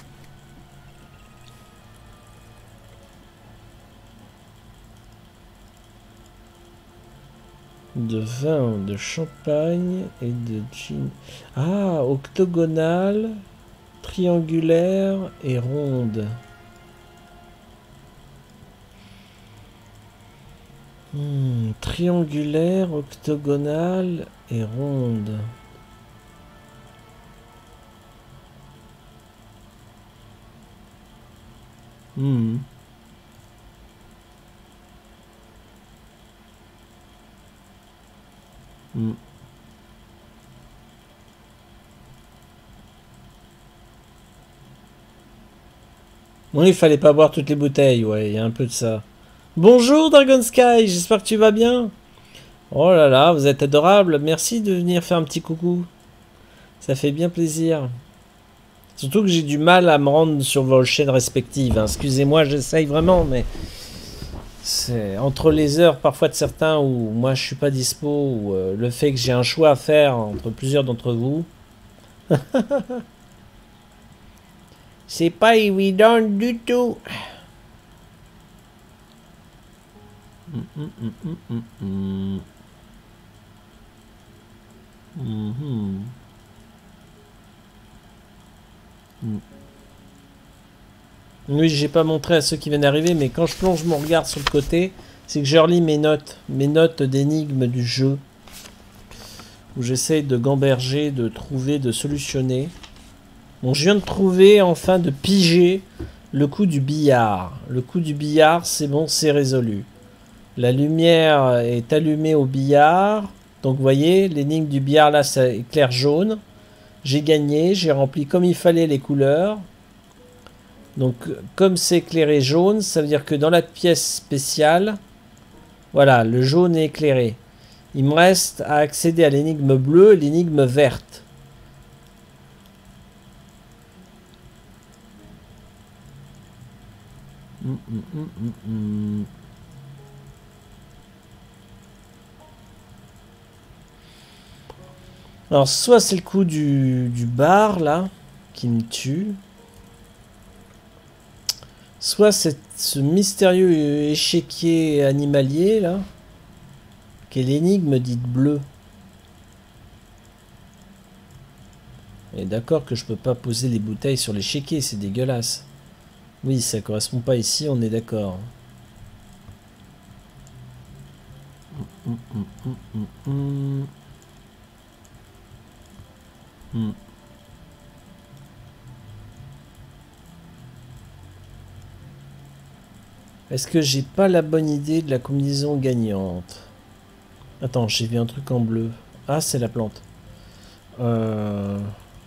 De vin, de champagne et de gin. Ah, octogonale, triangulaire et ronde. Hmm, triangulaire, octogonale et ronde. Hmm. Hmm. Bon, il fallait pas boire toutes les bouteilles, ouais, il y a un peu de ça. Bonjour Dragon Sky, j'espère que tu vas bien. Oh là là, vous êtes adorable, merci de venir faire un petit coucou. Ça fait bien plaisir. Surtout que j'ai du mal à me rendre sur vos chaînes respectives. Hein. Excusez-moi, j'essaye vraiment, mais c'est entre les heures parfois de certains où moi je suis pas dispo, ou euh, le fait que j'ai un choix à faire entre plusieurs d'entre vous. C'est pas évident du tout. Mm, mm, mm, mm, mm, mm. Mm-hmm. Mm. Oui, j'ai pas montré à ceux qui viennent d'arriver, mais quand je plonge mon regard sur le côté, c'est que je relis mes notes, mes notes d'énigmes du jeu, où j'essaye de gamberger, de trouver, de solutionner. Bon, je viens de trouver, enfin, de piger le coup du billard. Le coup du billard, c'est bon, c'est résolu. La lumière est allumée au billard. Donc, vous voyez, l'énigme du billard, là, ça éclaire jaune. J'ai gagné, j'ai rempli comme il fallait les couleurs. Donc, comme c'est éclairé jaune, ça veut dire que dans la pièce spéciale, voilà, le jaune est éclairé. Il me reste à accéder à l'énigme bleue et l'énigme verte. Mm, mm, mm, mm, mm. Alors, soit c'est le coup du, du bar, là, qui me tue. Soit c'est ce mystérieux échiquier animalier, là, qui est l'énigme dite bleue. Et d'accord que je peux pas poser les bouteilles sur l'échiquier, c'est dégueulasse. Oui, ça correspond pas ici, on est d'accord. Mm, mm, mm, mm, mm. Mm. Est-ce que j'ai pas la bonne idée de la combinaison gagnante? Attends, j'ai vu un truc en bleu. Ah, c'est la plante. Euh...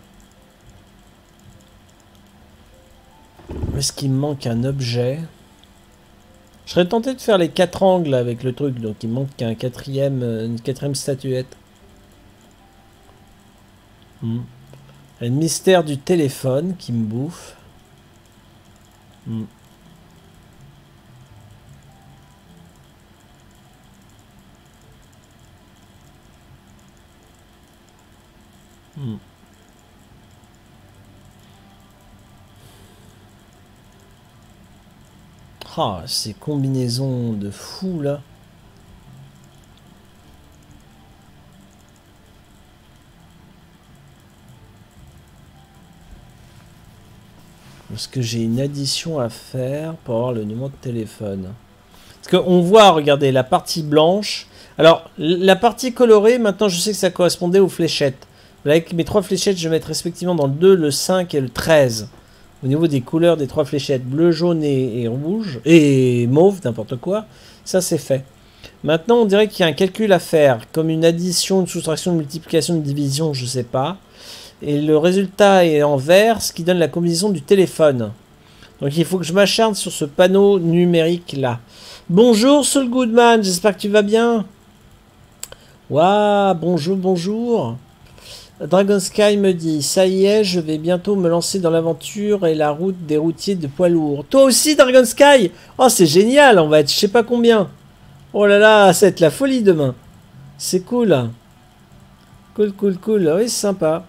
Est-ce qu'il me manque un objet? Je serais tenté de faire les quatre angles avec le truc, donc il manque un quatrième, une quatrième statuette. Hmm. Le mystère du téléphone qui me bouffe. Hmm. Hmm. Ah, ces combinaisons de fous là. Parce que j'ai une addition à faire pour avoir le numéro de téléphone. Parce qu'on voit, regardez, la partie blanche. Alors, la partie colorée, maintenant je sais que ça correspondait aux fléchettes. Avec mes trois fléchettes, je vais mettre respectivement dans le deux, le cinq et le treize. Au niveau des couleurs des trois fléchettes, bleu, jaune et, et rouge. Et mauve, n'importe quoi. Ça, c'est fait. Maintenant, on dirait qu'il y a un calcul à faire. Comme une addition, une soustraction, une multiplication, une division, je sais pas. Et le résultat est en vert, ce qui donne la combinaison du téléphone. Donc il faut que je m'acharne sur ce panneau numérique là. Bonjour Soul Goodman, j'espère que tu vas bien. Waouh, bonjour, bonjour. Dragon Sky me dit, ça y est, je vais bientôt me lancer dans l'aventure et la route des routiers de poids lourds. Toi aussi Dragon Sky? Oh c'est génial, on va être je sais pas combien. Oh là là, ça va être la folie demain. C'est cool. Cool, cool, cool, oui c'est sympa.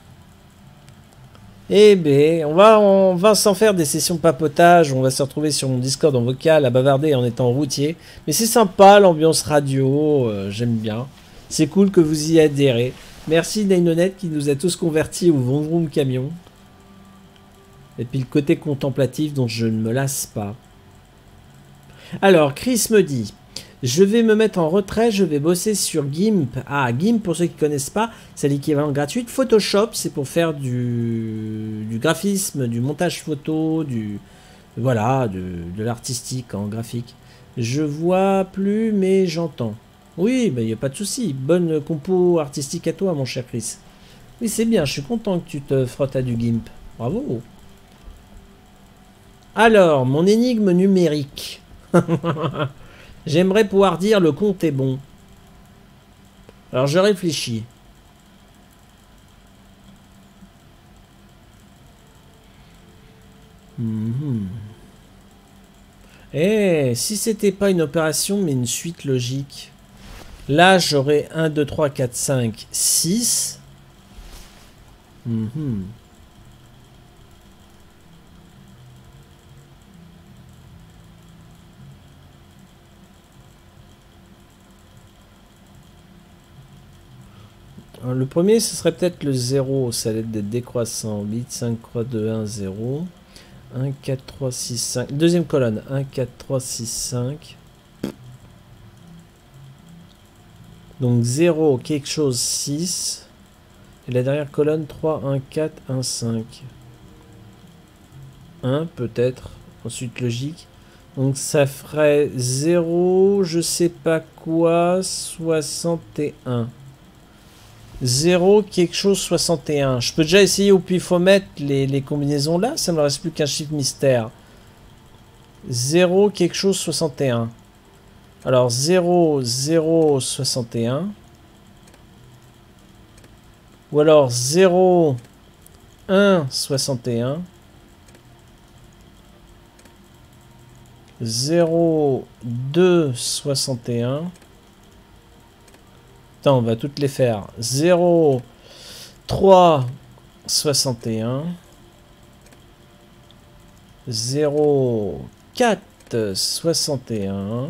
Eh ben, on va, on va s'en faire des sessions papotage, on va se retrouver sur mon Discord en vocal à bavarder en étant routier. Mais c'est sympa, l'ambiance radio, euh, j'aime bien. C'est cool que vous y adhérez. Merci Nainonet qui nous a tous convertis au Vroom Vroom Camion. Et puis le côté contemplatif dont je ne me lasse pas. Alors, Chris me dit... Je vais me mettre en retrait, je vais bosser sur GIMP. Ah, GIMP, pour ceux qui ne connaissent pas, c'est l'équivalent gratuit de Photoshop. C'est pour faire du, du graphisme, du montage photo, du voilà, de, de l'artistique en graphique. Je vois plus, mais j'entends. Oui, il ben, n'y a pas de souci. Bonne compo artistique à toi, mon cher Chris. Oui, c'est bien, je suis content que tu te frottes à du GIMP. Bravo. Alors, mon énigme numérique. J'aimerais pouvoir dire le compte est bon. Alors je réfléchis. Mm-hmm. Eh, si c'était pas une opération mais une suite logique. Là j'aurais un, deux, trois, quatre, cinq, six. Mm-hmm. Le premier, ce serait peut-être le zéro, ça allait être décroissant. huit, cinq, trois, deux, un, zéro. un, quatre, trois, six, cinq. Deuxième colonne. un, quatre, trois, six, cinq. Donc zéro, quelque chose, six. Et la dernière colonne, trois, un, quatre, un, cinq. un, peut-être. Ensuite, logique. Donc ça ferait zéro, je sais pas quoi, soixante et un. zéro quelque chose soixante et un. Je peux déjà essayer au pifomètre les, les combinaisons là. Ça ne me reste plus qu'un chiffre mystère. zéro quelque chose soixante et un. Alors zéro zéro soixante et un. Ou alors zéro un soixante et un. zéro deux soixante et un. Attends, on va toutes les faire. zéro, trois, soixante et un. zéro, quatre, soixante et un.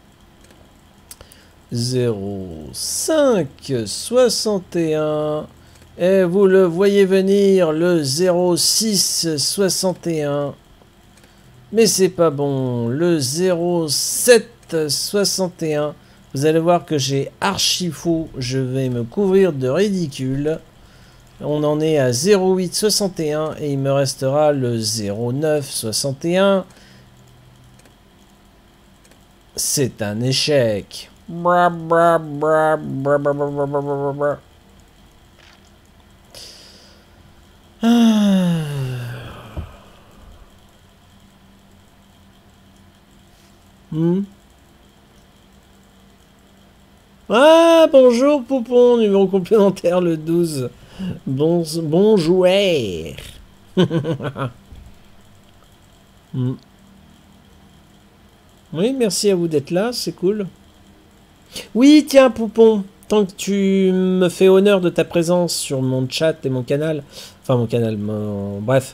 zéro, cinq, soixante et un. Et vous le voyez venir, le zéro, six, soixante et un. Mais c'est pas bon. Le zéro, sept, soixante et un. Vous allez voir que j'ai archi faux. Je vais me couvrir de ridicule. On en est à zéro huit soixante et un et il me restera le zéro neuf soixante et un. C'est un échec. Bra, bra, bra, bra, bra, bra, bra, bra, bra. Ah. Hmm. Ah, bonjour Poupon, numéro complémentaire le douze. Bon, bon joueur. mm. Oui, merci à vous d'être là, c'est cool. Oui, tiens Poupon, tant que tu me fais honneur de ta présence sur mon chat et mon canal, enfin mon canal, mon... bref.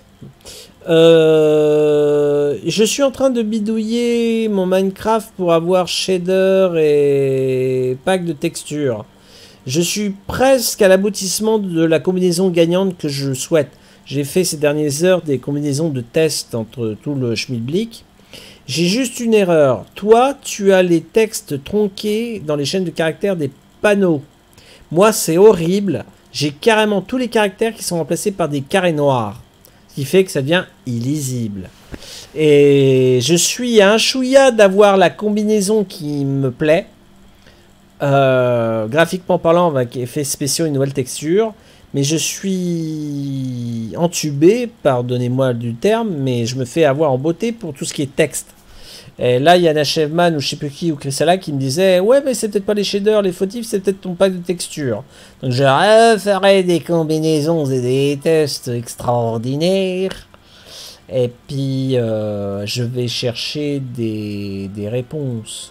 Euh, je suis en train de bidouiller mon Minecraft pour avoir shader et pack de texture. Je suis presque à l'aboutissement de la combinaison gagnante que je souhaite. J'ai fait ces dernières heures des combinaisons de tests entre tout le schmilblick. J'ai juste une erreur. Toi, tu as les textes tronqués dans les chaînes de caractères des panneaux. Moi, c'est horrible. J'ai carrément tous les caractères qui sont remplacés par des carrés noirs. Ce qui fait que ça devient illisible. Et je suis à un chouïa d'avoir la combinaison qui me plaît. Euh, graphiquement parlant, avec effets spéciaux et une nouvelle texture. Mais je suis entubé, pardonnez-moi du terme, mais je me fais avoir en beauté pour tout ce qui est texte. Et là, il y a Nachevman ou je sais plus qui, ou Chrysala qui me disait « Ouais, mais c'est peut-être pas les shaders, les fautifs, c'est peut-être ton pack de texture. » Donc je referai des combinaisons et des tests extraordinaires. Et puis, euh, je vais chercher des, des réponses.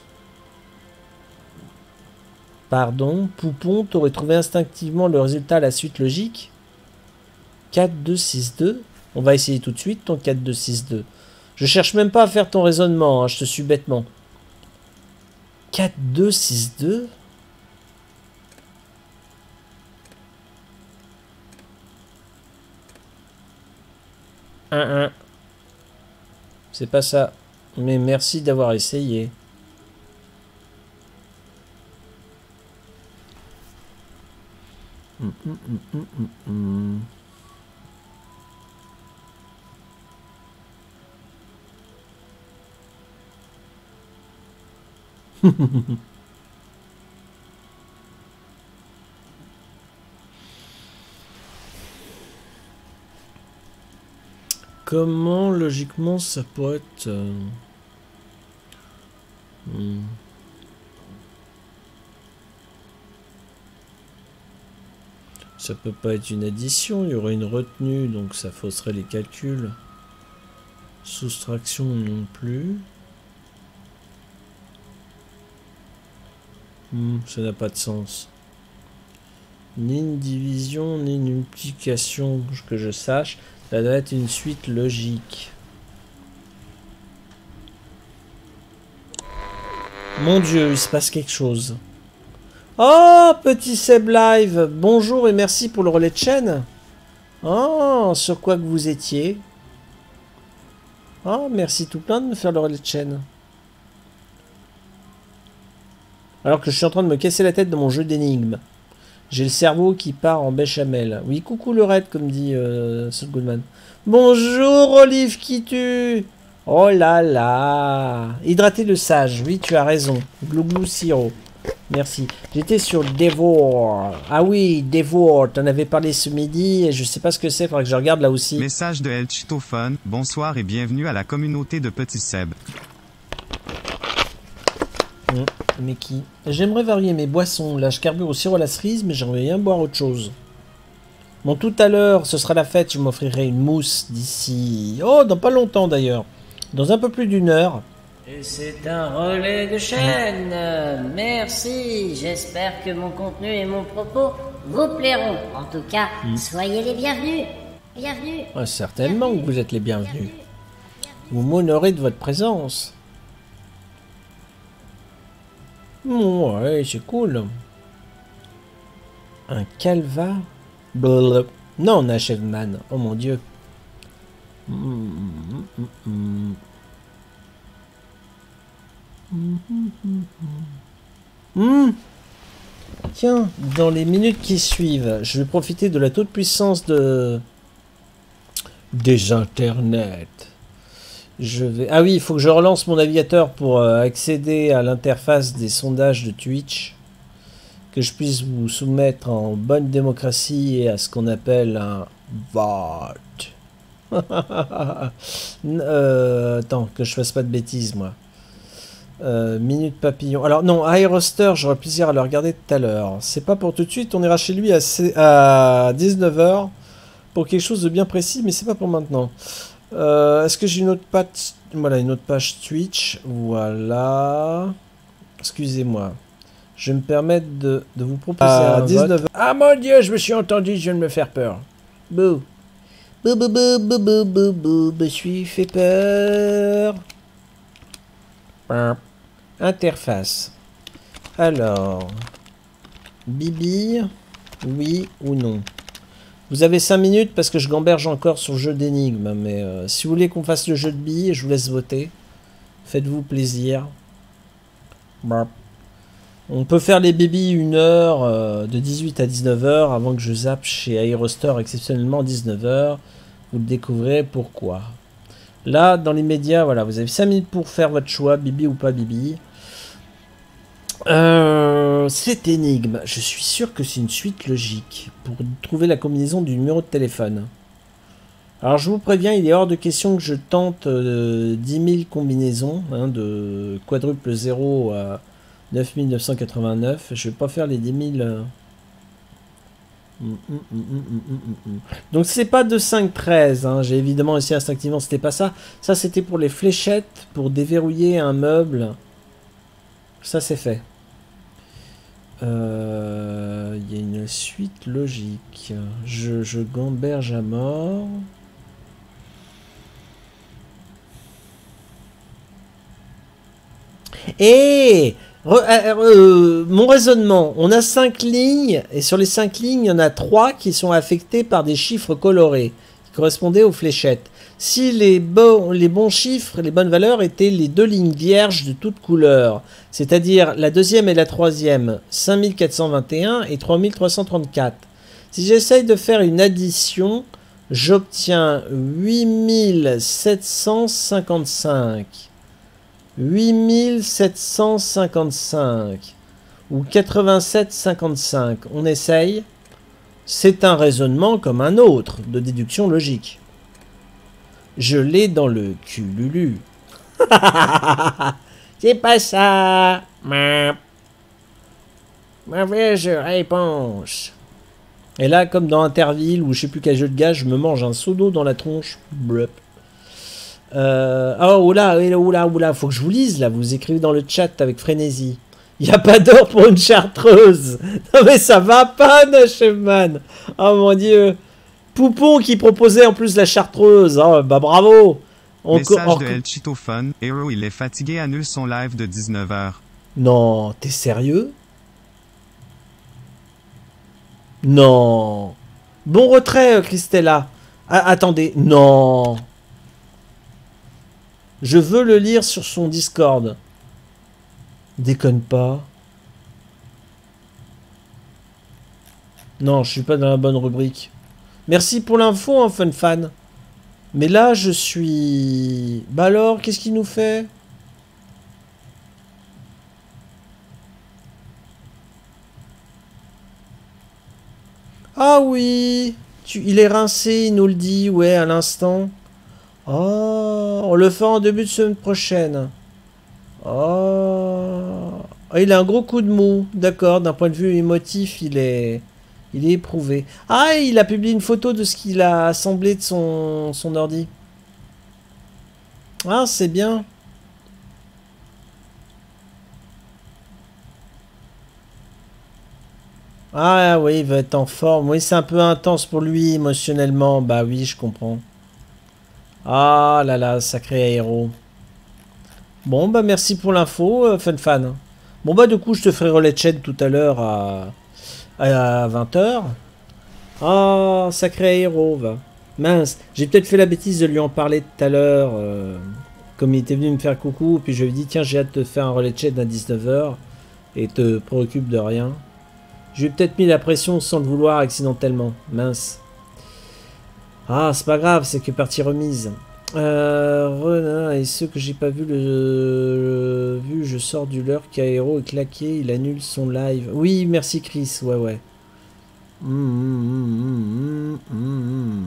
Pardon, Poupon, t'aurais trouvé instinctivement le résultat à la suite logique. quatre, deux, six, deux. On va essayer tout de suite ton quatre, deux, six, deux. Je cherche même pas à faire ton raisonnement, hein, je te suis bêtement. quatre, deux, six, deux. un, un. C'est pas ça. Mais merci d'avoir essayé. Hum, hum, hum, hum, hum, hum. Comment logiquement ça pourrait être euh... hmm. Ça peut pas être une addition, il y aurait une retenue, donc ça fausserait les calculs. Soustraction non plus. Hmm, ça n'a pas de sens. Ni une division, ni une multiplication que je sache. Ça doit être une suite logique. Mon Dieu, il se passe quelque chose. Oh, petit Seb Live, bonjour et merci pour le relais de chaîne. Oh, sur quoi que vous étiez. Oh, merci tout plein de me faire le relais de chaîne. Alors que je suis en train de me casser la tête dans mon jeu d'énigmes. J'ai le cerveau qui part en béchamel. Oui, coucou le raid, comme dit euh, Saul Goodman. Bonjour, Olive qui tue. Oh là là. Hydrater le sage. Oui, tu as raison. Glou glou sirop. Merci. J'étais sur Devour. Ah oui, Devour. T'en avais parlé ce midi et je sais pas ce que c'est. Faudrait que je regarde là aussi. Message de El Chitophone. Bonsoir et bienvenue à la communauté de Petit Seb. Mmh, mais qui? J'aimerais varier mes boissons. Là, je carbure au sirop à la cerise, mais j'aimerais bien boire autre chose. Bon, tout à l'heure, ce sera la fête. Je m'offrirai une mousse d'ici... Oh, dans pas longtemps d'ailleurs. Dans un peu plus d'une heure. Et c'est un relais de chaîne. Merci. J'espère que mon contenu et mon propos vous plairont. En tout cas, mmh. soyez les bienvenus. Bienvenue. Ah, certainement bienvenue. que vous êtes les bienvenus. Bienvenue. Vous m'honorez de votre présence. Ouais, c'est cool. Un calva. Blablabla. Non, Nachevman. Oh mon dieu. Mmh, mmh, mmh. Mmh, mmh, mmh. Mmh. Tiens, dans les minutes qui suivent, je vais profiter de la toute puissance de des internets. Je vais... Ah oui, il faut que je relance mon navigateur pour euh, accéder à l'interface des sondages de Twitch. Que je puisse vous soumettre en bonne démocratie et à ce qu'on appelle un vote. euh, attends, que je fasse pas de bêtises, moi. Euh, minute papillon. Alors non, Aeroster, j'aurai plaisir à le regarder tout à l'heure. C'est pas pour tout de suite, on ira chez lui à, à dix-neuf heures pour quelque chose de bien précis, mais c'est pas pour maintenant. Euh, Est-ce que j'ai une autre page? Voilà, une autre page Twitch. Voilà. Excusez-moi. Je vais me permettre de, de vous proposer à dix-neuf heures. Ah mon dieu, je me suis entendu, je viens de me faire peur. Bouh. Bouh, bouh, bouh, bouh, bouh, bouh, bouh, me suis fait peur. Interface. Alors. Bibi, oui ou non? Vous avez cinq minutes parce que je gamberge encore sur le jeu d'énigmes. Mais euh, si vous voulez qu'on fasse le jeu de billes, je vous laisse voter. Faites-vous plaisir. Bah. On peut faire les bébés une heure, euh, de dix-huit à dix-neuf heures, avant que je zappe chez Aerostore exceptionnellement dix-neuf heures. Vous le découvrez pourquoi. Là, dans les médias, voilà, vous avez cinq minutes pour faire votre choix, bibi ou pas bibi. Euh, cette énigme, je suis sûr que c'est une suite logique pour trouver la combinaison du numéro de téléphone. Alors je vous préviens, il est hors de question que je tente euh, dix mille combinaisons, hein, de quadruple zéro à neuf mille neuf cent quatre-vingt-neuf. Je vais pas faire les dix mille... Euh... Mm, mm, mm, mm, mm, mm. Donc c'est pas de cinq treize, hein. J'ai évidemment essayé instinctivement, c'était pas ça. Ça c'était pour les fléchettes, pour déverrouiller un meuble. Ça c'est fait. Il euh, y a une suite logique. Je, je gamberge à mort. Et re, euh, euh, mon raisonnement, on a cinq lignes, et sur les cinq lignes, il y en a trois qui sont affectées par des chiffres colorés, qui correspondaient aux fléchettes. Si les, bon, les bons chiffres, les bonnes valeurs étaient les deux lignes vierges de toutes couleurs, c'est-à-dire la deuxième et la troisième, cinq mille quatre cent vingt et un et trois mille trois cent trente-quatre. Si j'essaye de faire une addition, j'obtiens huit mille sept cent cinquante-cinq. huit mille sept cent cinquante-cinq ou quatre-vingt-sept cinquante-cinq. On essaye. C'est un raisonnement comme un autre de déduction logique. Je l'ai dans le cululu. C'est pas ça. Mauvaise réponse. Et là, comme dans Interville ou je sais plus quel jeu de gage, je me mange un seau d'eau dans la tronche. Blup. Euh, oh oula, oula, oula, faut que je vous lise là, vous écrivez dans le chat avec frénésie. Il n'y a pas d'or pour une chartreuse. Non mais ça va pas, Nashman. Oh mon dieu. Poupon qui proposait en plus la chartreuse. Oh bah bravo. On Message or... de El Chito Fun. Hero, il est fatigué, annule son live de dix-neuf heures. Non, t'es sérieux? Non. Bon retrait, Christella. Ah, attendez, non. Je veux le lire sur son Discord. Déconne pas. Non, je suis pas dans la bonne rubrique. Merci pour l'info, hein, Fun Fan. Mais là, je suis... Bah alors, qu'est-ce qu'il nous fait? Ah oui, tu... il est rincé, il nous le dit, ouais, à l'instant. Oh, on le fait en début de semaine prochaine. Oh, oh il a un gros coup de mou, d'accord, d'un point de vue émotif, il est... Il est éprouvé. Ah, il a publié une photo de ce qu'il a assemblé de son, son ordi. Ah, c'est bien. Ah oui, il va être en forme. Oui, c'est un peu intense pour lui émotionnellement. Bah oui, je comprends. Ah là là, sacré aéro. Bon, bah merci pour l'info, euh, Fun Fan. Bon, bah du coup, je te ferai relais de chaîne tout à l'heure à... à vingt heures. Ah, sacré héros, va. Mince, j'ai peut-être fait la bêtise de lui en parler tout à l'heure. Euh, comme il était venu me faire coucou, puis je lui ai dit, tiens, j'ai hâte de te faire un relais de chat à dix-neuf heures. Et te préoccupe de rien. Je lui ai peut-être mis la pression sans le vouloir accidentellement. Mince. Ah, c'est pas grave, c'est que partie remise. Euh, et ceux que j'ai pas vu, le, le vu, je sors du leur qu'Aéro est claqué, il annule son live. Oui, merci Chris, ouais, ouais. Mmh, mmh, mmh, mmh.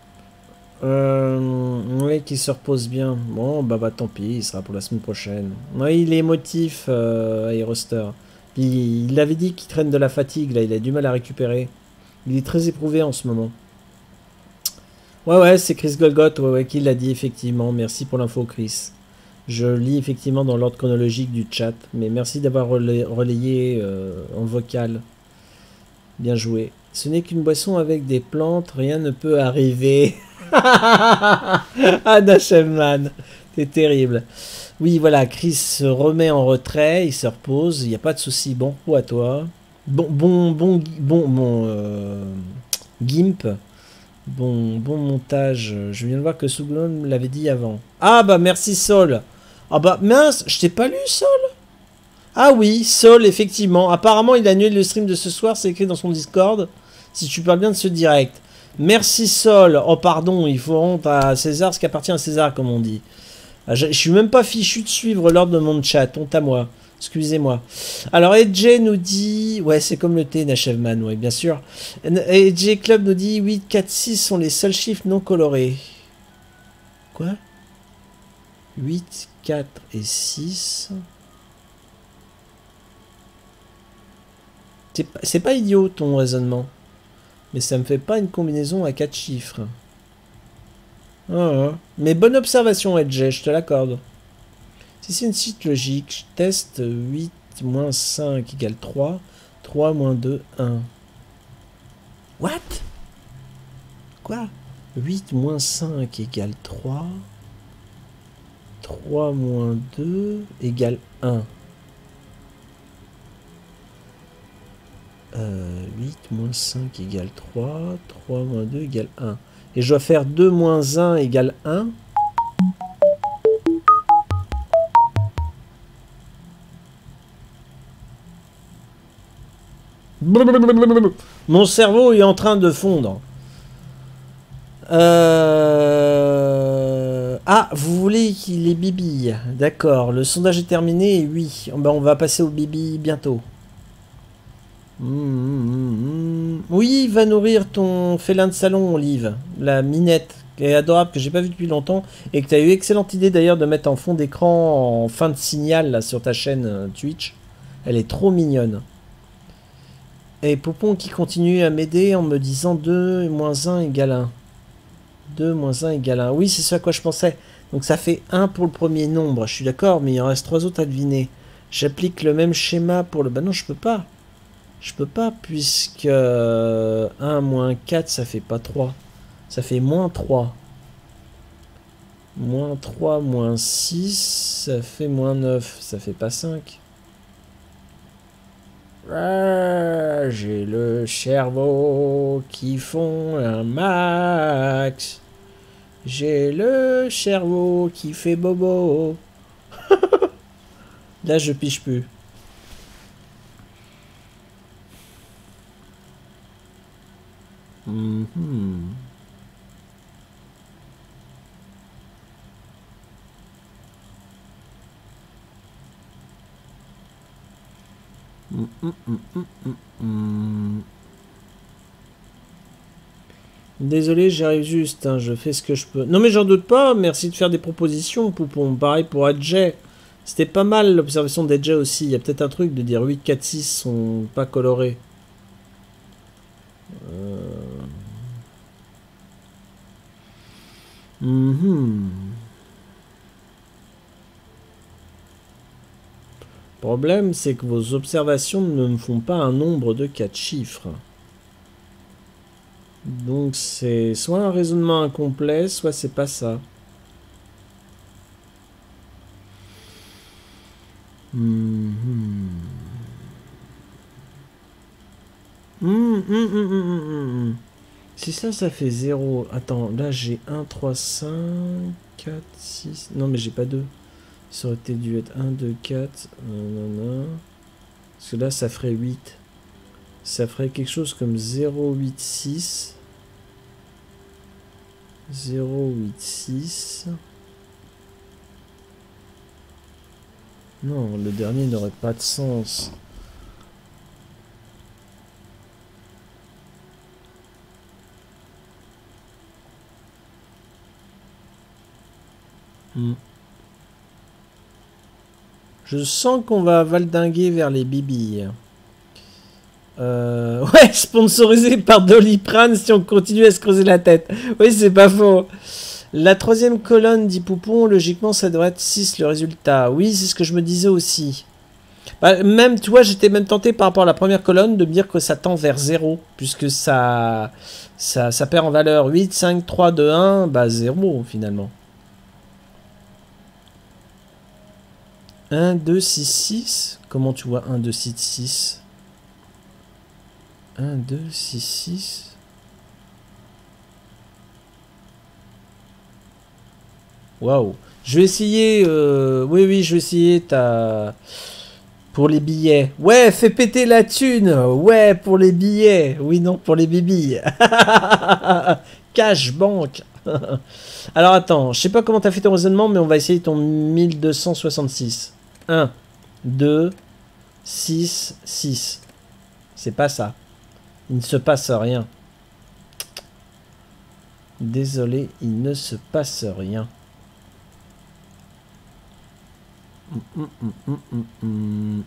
Euh, oui, qu'il se repose bien. Bon, bah, bah tant pis, il sera pour la semaine prochaine. Oui, il est émotif, euh, Aeroster. Il, il avait dit qu'il traîne de la fatigue, là, il a du mal à récupérer. Il est très éprouvé en ce moment. Ouais, ouais, c'est Chris Golgoth, ouais, ouais, qui l'a dit, effectivement. Merci pour l'info, Chris. Je lis effectivement dans l'ordre chronologique du chat, mais merci d'avoir relay, relayé euh, en vocal. Bien joué. Ce n'est qu'une boisson avec des plantes, rien ne peut arriver. Ah, Nashemman, t'es terrible. Oui, voilà, Chris se remet en retrait, il se repose, il n'y a pas de souci. Bon repos à toi. Bon, bon, bon, bon, bon, euh, Gimp. Bon, bon montage. Je viens de voir que Souglon l'avait dit avant. Ah bah merci Sol. Ah bah mince, je t'ai pas lu Sol. Ah oui, Sol, effectivement. Apparemment, il a annulé le stream de ce soir, c'est écrit dans son Discord. Si tu parles bien de ce direct. Merci Sol. Oh pardon, il faut honte à César ce qui appartient à César, comme on dit. Je, je suis même pas fichu de suivre l'ordre de mon chat, honte à moi. Excusez-moi. Alors, Edge nous dit... Ouais, c'est comme le T, Nachevman, ouais, bien sûr. Edge Club nous dit huit, quatre, six sont les seuls chiffres non colorés. Quoi? huit, quatre et six... C'est pas idiot ton raisonnement. Mais ça me fait pas une combinaison à quatre chiffres. Ah, ah. Mais bonne observation, Edge, je te l'accorde. Si c'est une suite logique, je teste huit moins cinq égale trois. trois moins deux, un. What? Quoi? huit moins cinq égale trois. trois moins deux égale un. Euh, huit moins cinq égale trois, trois moins deux égale un. Et je dois faire deux moins un égale un. Mon cerveau est en train de fondre. Euh... Ah, vous voulez qu'il ait bibi. D'accord, le sondage est terminé et oui. Ben, on va passer au bibi bientôt. Mmh, mmh, mmh. Oui, va nourrir ton félin de salon, Olive. La minette, qui est adorable, que j'ai pas vu depuis longtemps. Et que tu as eu excellente idée d'ailleurs de mettre en fond d'écran en fin de signal là, sur ta chaîne euh, Twitch. Elle est trop mignonne. Et Poupon qui continue à m'aider en me disant deux moins un égale un. deux moins un égale un. Oui, c'est ce à quoi je pensais. Donc ça fait un pour le premier nombre. Je suis d'accord, mais il en reste trois autres à deviner. J'applique le même schéma pour le... Bah non, je peux pas. Je peux pas, puisque un moins quatre, ça fait pas trois. Ça fait moins trois. Moins trois, moins six, ça fait moins neuf. Ça fait pas cinq. Ah, j'ai le cerveau qui fond un max. J'ai le cerveau qui fait bobo. Là, je piche plus. Mm-hmm. Mm, mm, mm, mm, mm. Désolé, j'arrive juste, hein, je fais ce que je peux. Non mais j'en doute pas, merci de faire des propositions, Poupon. Pareil pour Adjay. C'était pas mal l'observation d'Adjay aussi. Il y a peut-être un truc de dire huit, quatre, six sont pas colorés. Euh... Mm-hmm. Le problème, c'est que vos observations ne me font pas un nombre de quatre chiffres. Donc c'est soit un raisonnement incomplet, soit c'est pas ça. Mmh. Mmh, mmh, mmh, mmh, mmh. Si ça, ça fait zéro. Attends, là j'ai un, trois, cinq, quatre, six... Non mais j'ai pas deux. Ça aurait été dû être un, deux, quatre... Nanana. Parce que là ça ferait huit. Ça ferait quelque chose comme zéro, huit, six. zéro, huit, six. Non, le dernier n'aurait pas de sens. Hmm. Je sens qu'on va valdinguer vers les bibis. Euh, ouais, sponsorisé par Doliprane si on continue à se creuser la tête. Oui, c'est pas faux. La troisième colonne, dit Poupon, logiquement, ça devrait être six le résultat. Oui, c'est ce que je me disais aussi. Bah, même, tu vois, j'étais même tenté par rapport à la première colonne de me dire que ça tend vers zéro, puisque ça, ça, ça perd en valeur. huit, cinq, trois, deux, un, bah zéro finalement. un, deux, six, six. Comment tu vois un, deux, six, six? un, deux, six, six. Waouh. Je vais essayer... Euh... Oui, oui, je vais essayer ta... Pour les billets. Ouais, fais péter la thune. Ouais, pour les billets. Oui, non, pour les bébés. Cash banque. Alors, attends. Je sais pas comment t'as fait ton raisonnement, mais on va essayer ton mille deux cent soixante-six. un, deux, six, six. C'est pas ça. Il ne se passe rien. Désolé, il ne se passe rien. Hum, hum, hum, hum, hum.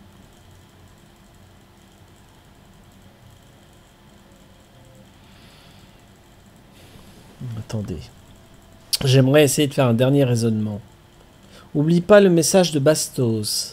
Attendez. J'aimerais essayer de faire un dernier raisonnement. Oublie pas le message de Bastos.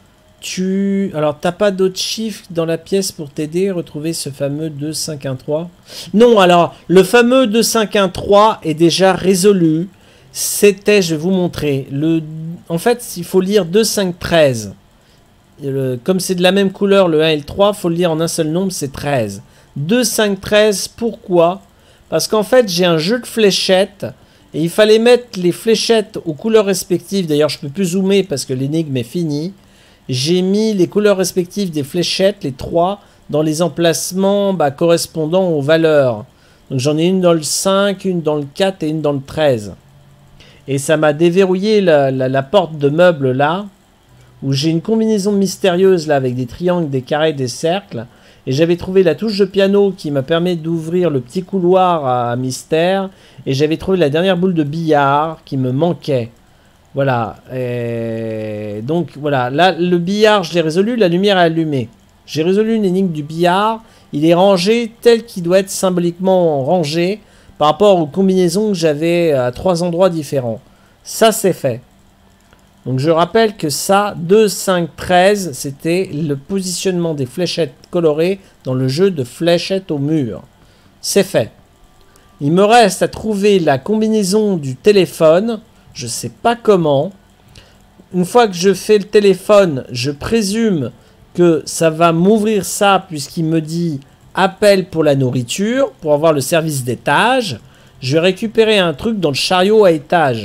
Tu... Alors, t'as pas d'autres chiffres dans la pièce pour t'aider à retrouver ce fameux deux cinq un trois? Non, alors, le fameux deux cinq un trois est déjà résolu. C'était, je vais vous montrer, le... en fait, il faut lire deux cinq treize. Le... Comme c'est de la même couleur, le un et le trois, il faut le lire en un seul nombre, c'est treize. deux cinq treize, pourquoi? Parce qu'en fait, j'ai un jeu de fléchettes, et il fallait mettre les fléchettes aux couleurs respectives. D'ailleurs, je peux plus zoomer parce que l'énigme est finie. J'ai mis les couleurs respectives des fléchettes, les trois, dans les emplacements bah, correspondant aux valeurs. Donc j'en ai une dans le cinq, une dans le quatre et une dans le treize. Et ça m'a déverrouillé la, la, la porte de meuble là, où j'ai une combinaison mystérieuse là avec des triangles, des carrés, des cercles. Et j'avais trouvé la touche de piano qui m'a permis d'ouvrir le petit couloir à, à mystère. Et j'avais trouvé la dernière boule de billard qui me manquait. Voilà. Et donc voilà, là le billard je l'ai résolu, la lumière est allumée. J'ai résolu une énigme du billard. Il est rangé tel qu'il doit être symboliquement rangé par rapport aux combinaisons que j'avais à trois endroits différents. Ça c'est fait. Donc je rappelle que ça, deux cinq treize, c'était le positionnement des fléchettes colorées dans le jeu de fléchettes au mur. C'est fait. Il me reste à trouver la combinaison du téléphone. Je sais pas comment. Une fois que je fais le téléphone, je présume que ça va m'ouvrir ça puisqu'il me dit appel pour la nourriture, pour avoir le service d'étage. Je vais récupérer un truc dans le chariot à étage.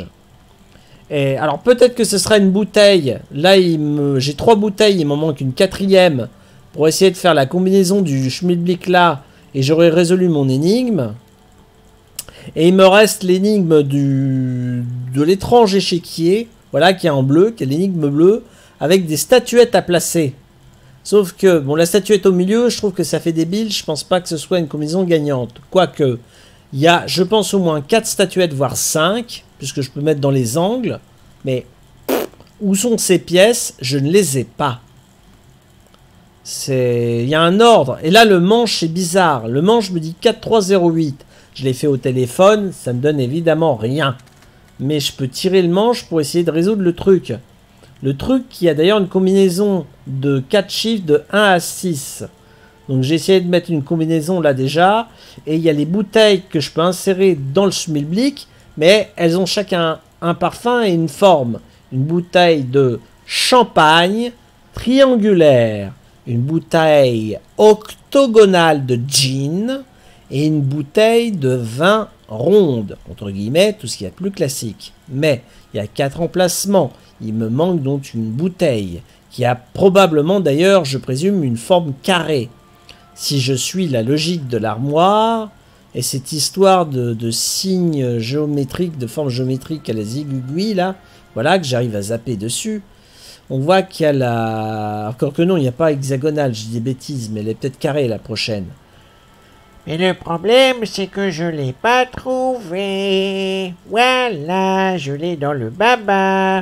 Et alors peut-être que ce sera une bouteille. Là, il me... j'ai trois bouteilles, il m'en manque une quatrième pour essayer de faire la combinaison du schmilblick là et j'aurai résolu mon énigme. Et il me reste l'énigme du de l'étrange échiquier, voilà, qui est en bleu, qui est l'énigme bleue, avec des statuettes à placer. Sauf que, bon, la statuette au milieu, je trouve que ça fait débile, je pense pas que ce soit une combinaison gagnante. Quoique, il y a, je pense, au moins quatre statuettes, voire cinq, puisque je peux mettre dans les angles, mais où sont ces pièces? Je ne les ai pas. C'est... Il y a un ordre, et là, le manche, c'est bizarre. Le manche me dit quatre trois zéro huit. Je l'ai fait au téléphone, ça me donne évidemment rien. Mais je peux tirer le manche pour essayer de résoudre le truc. Le truc qui a d'ailleurs une combinaison de quatre chiffres de un à six. Donc j'ai essayé de mettre une combinaison là déjà. Et il y a les bouteilles que je peux insérer dans le schmilblick. Mais elles ont chacun un parfum et une forme. Une bouteille de champagne triangulaire. Une bouteille octogonale de gin. Et une bouteille de vin ronde, entre guillemets, tout ce qu'il y a de plus classique. Mais il y a quatre emplacements. Il me manque donc une bouteille, qui a probablement d'ailleurs, je présume, une forme carrée. Si je suis la logique de l'armoire, et cette histoire de, de signes géométriques, de formes géométriques à la zigouille, là, voilà, que j'arrive à zapper dessus, on voit qu'il y a la... Encore que non, il n'y a pas hexagonale, je dis des bêtises, mais elle est peut-être carrée la prochaine. Mais le problème, c'est que je l'ai pas trouvé. Voilà, je l'ai dans le baba.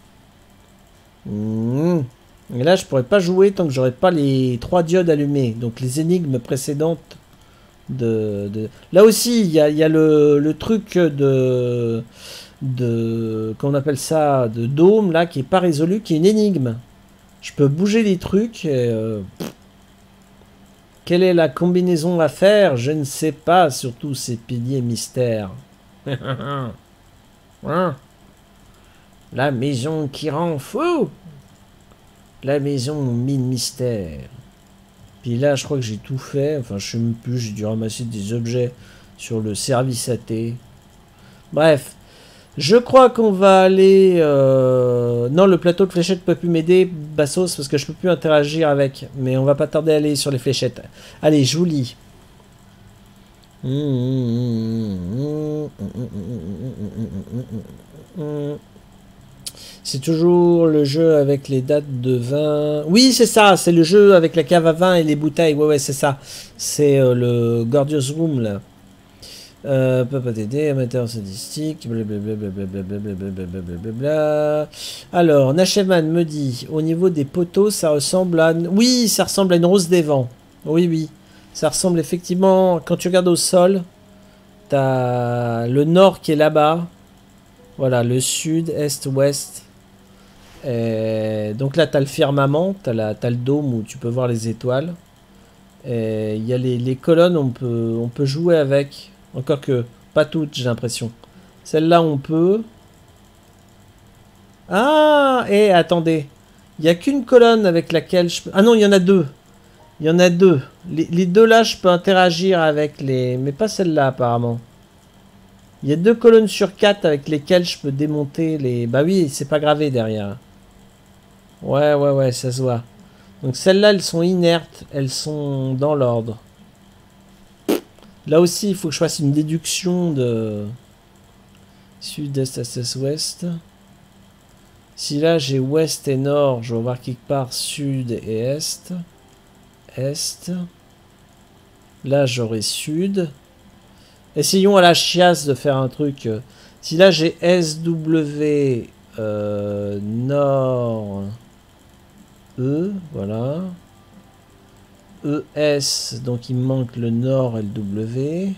Mmh. Et là, je pourrais pas jouer tant que j'aurais pas les trois diodes allumées. Donc les énigmes précédentes de... de... Là aussi, il y a, y a le, le truc de... de... Qu'on appelle ça? De dôme, là, qui est pas résolu, qui est une énigme. Je peux bouger les trucs et... Euh... Quelle est la combinaison à faire? Je ne sais pas, surtout ces piliers mystères. Hein? La maison qui rend fou. La maison mille mystères. Puis là, je crois que j'ai tout fait. Enfin, je sais même plus, j'ai dû ramasser des objets sur le service A T. Bref. Je crois qu'on va aller... Euh... Non, le plateau de fléchettes peut plus m'aider, Bassos, parce que je peux plus interagir avec. Mais on va pas tarder à aller sur les fléchettes. Allez, je vous lis. C'est toujours le jeu avec les dates de vin. Oui, c'est ça, c'est le jeu avec la cave à vin et les bouteilles. Ouais, ouais, c'est ça. C'est euh, le Gorgeous Room, là. Euh, Papa Dédé, amateur sadistique, blablabla. Alors, Nacheman me dit, au niveau des poteaux, ça ressemble à... Oui, ça ressemble à une rose des vents. Oui, oui. Ça ressemble effectivement... Quand tu regardes au sol, t'as le nord qui est là-bas. Voilà, le sud, est, ouest. Et donc là, t'as le firmament, t'as la... t'as le dôme où tu peux voir les étoiles. Il y a les... les colonnes, on peut... on peut jouer avec... Encore que, pas toutes, j'ai l'impression. Celle-là, on peut... Ah, et attendez. Il n'y a qu'une colonne avec laquelle je peux... Ah non, il y en a deux. Il y en a deux. Les, les deux là, je peux interagir avec les... Mais pas celle-là, apparemment. Il y a deux colonnes sur quatre avec lesquelles je peux démonter les... Bah oui, c'est pas gravé derrière. Ouais, ouais, ouais, ça se voit. Donc celles-là, elles sont inertes. Elles sont dans l'ordre. Là aussi, il faut que je fasse une déduction de sud-est, est, ouest. Si là, j'ai ouest et nord, je vais voir quelque part sud et est. Est. Là, j'aurai sud. Essayons à la chiasse de faire un truc. Si là, j'ai S W, euh, nord, E, voilà. E S, donc il me manque le nord et le W.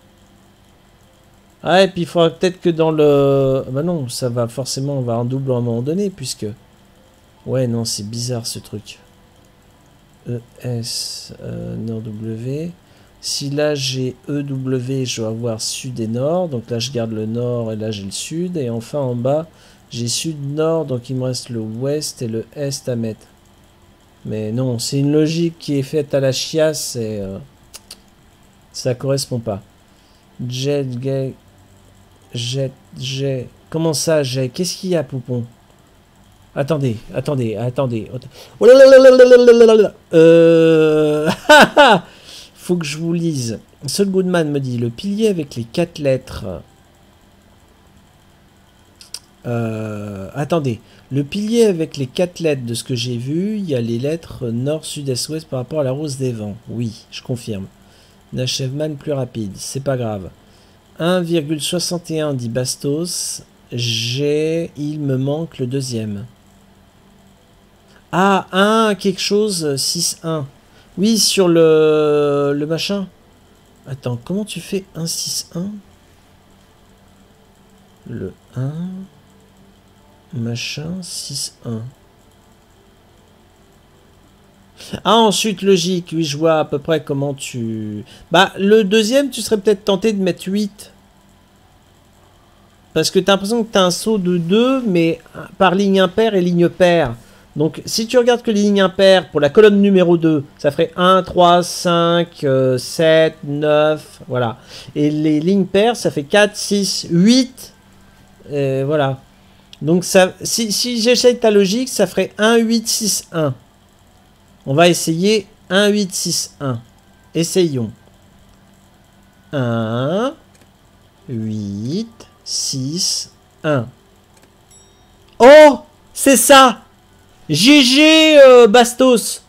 Ah, et puis il faudra peut-être que dans le... Bah non, ça va forcément, on va en double à un moment donné, puisque... Ouais, non, c'est bizarre ce truc. E S, euh, nord W. Si là j'ai E W, je vais avoir sud et nord. Donc là je garde le nord et là j'ai le sud. Et enfin en bas, j'ai sud-nord, donc il me reste le ouest et le est à mettre. Mais non, c'est une logique qui est faite à la chiasse et euh, ça correspond pas. Jet, gay, jet, jet. Comment ça, jet? Qu'est-ce qu'il y a, Poupon? Attendez, attendez, attendez. Oh là là là là là là là là. Euh... Faut que je vous lise. Saul Goodman me dit, le pilier avec les quatre lettres... Euh, attendez, le pilier avec les quatre lettres de ce que j'ai vu, il y a les lettres nord, sud, est, ouest par rapport à la rose des vents. Oui, je confirme. Nacheman plus rapide, c'est pas grave. un virgule soixante et un dit Bastos. J'ai... Il me manque le deuxième. Ah, un quelque chose, six un. Oui, sur le... le machin. Attends, comment tu fais un six un? Le un... Machin, six un. Ah, ensuite, logique. Oui, je vois à peu près comment tu... Bah, le deuxième, tu serais peut-être tenté de mettre huit. Parce que tu as l'impression que tu as un saut de deux, mais par ligne impaire et ligne paire. Donc, si tu regardes que les lignes impaires, pour la colonne numéro deux, ça ferait un, trois, cinq, sept, neuf, voilà. Et les lignes paires, ça fait quatre, six, huit. Et voilà. Donc, ça, si, si j'essaye ta logique, ça ferait un, huit, six, un. On va essayer un, huit, six, un. Essayons. un, huit, six, un. Oh, c'est ça! G G, euh, Bastos!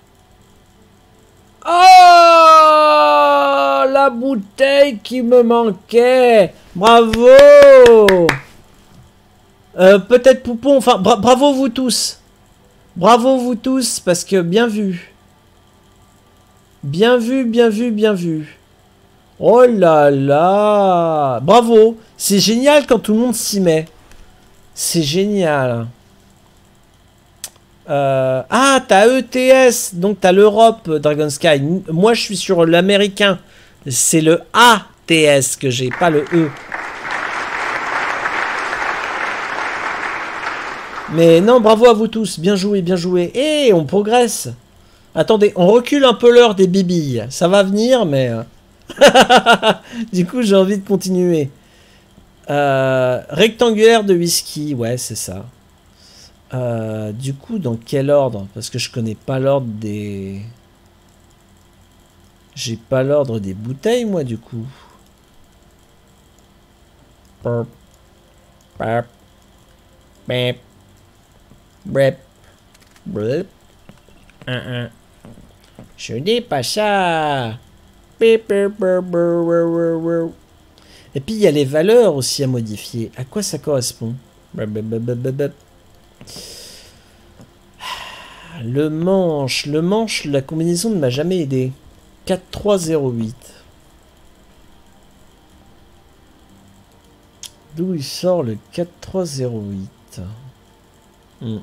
Oh, la bouteille qui me manquait! Bravo! Euh, peut-être Poupon, enfin, bra bravo vous tous. Bravo vous tous, parce que bien vu. Bien vu, bien vu, bien vu. Oh là là! Bravo! C'est génial quand tout le monde s'y met. C'est génial. Euh, ah, t'as E T S, donc t'as l'Europe, Dragon Sky. Moi, je suis sur l'américain. C'est le A T S que j'ai, pas le E. Mais non, bravo à vous tous. Bien joué, bien joué. Et on progresse. Attendez, on recule un peu l'heure des bibilles. Ça va venir, mais... du coup, j'ai envie de continuer. Euh, rectangulaire de whisky, ouais, c'est ça. Euh, du coup, dans quel ordre? Parce que je connais pas l'ordre des... J'ai pas l'ordre des bouteilles, moi, du coup. Burp. Burp. Bep. Brep. Brep. Un, un. Je n'ai pas ça. Et puis il y a les valeurs aussi à modifier. À quoi ça correspond? Le manche. Le manche, la combinaison ne m'a jamais aidé. quatre trois zéro huit. D'où il sort le quatre trois zéro huit? hmm.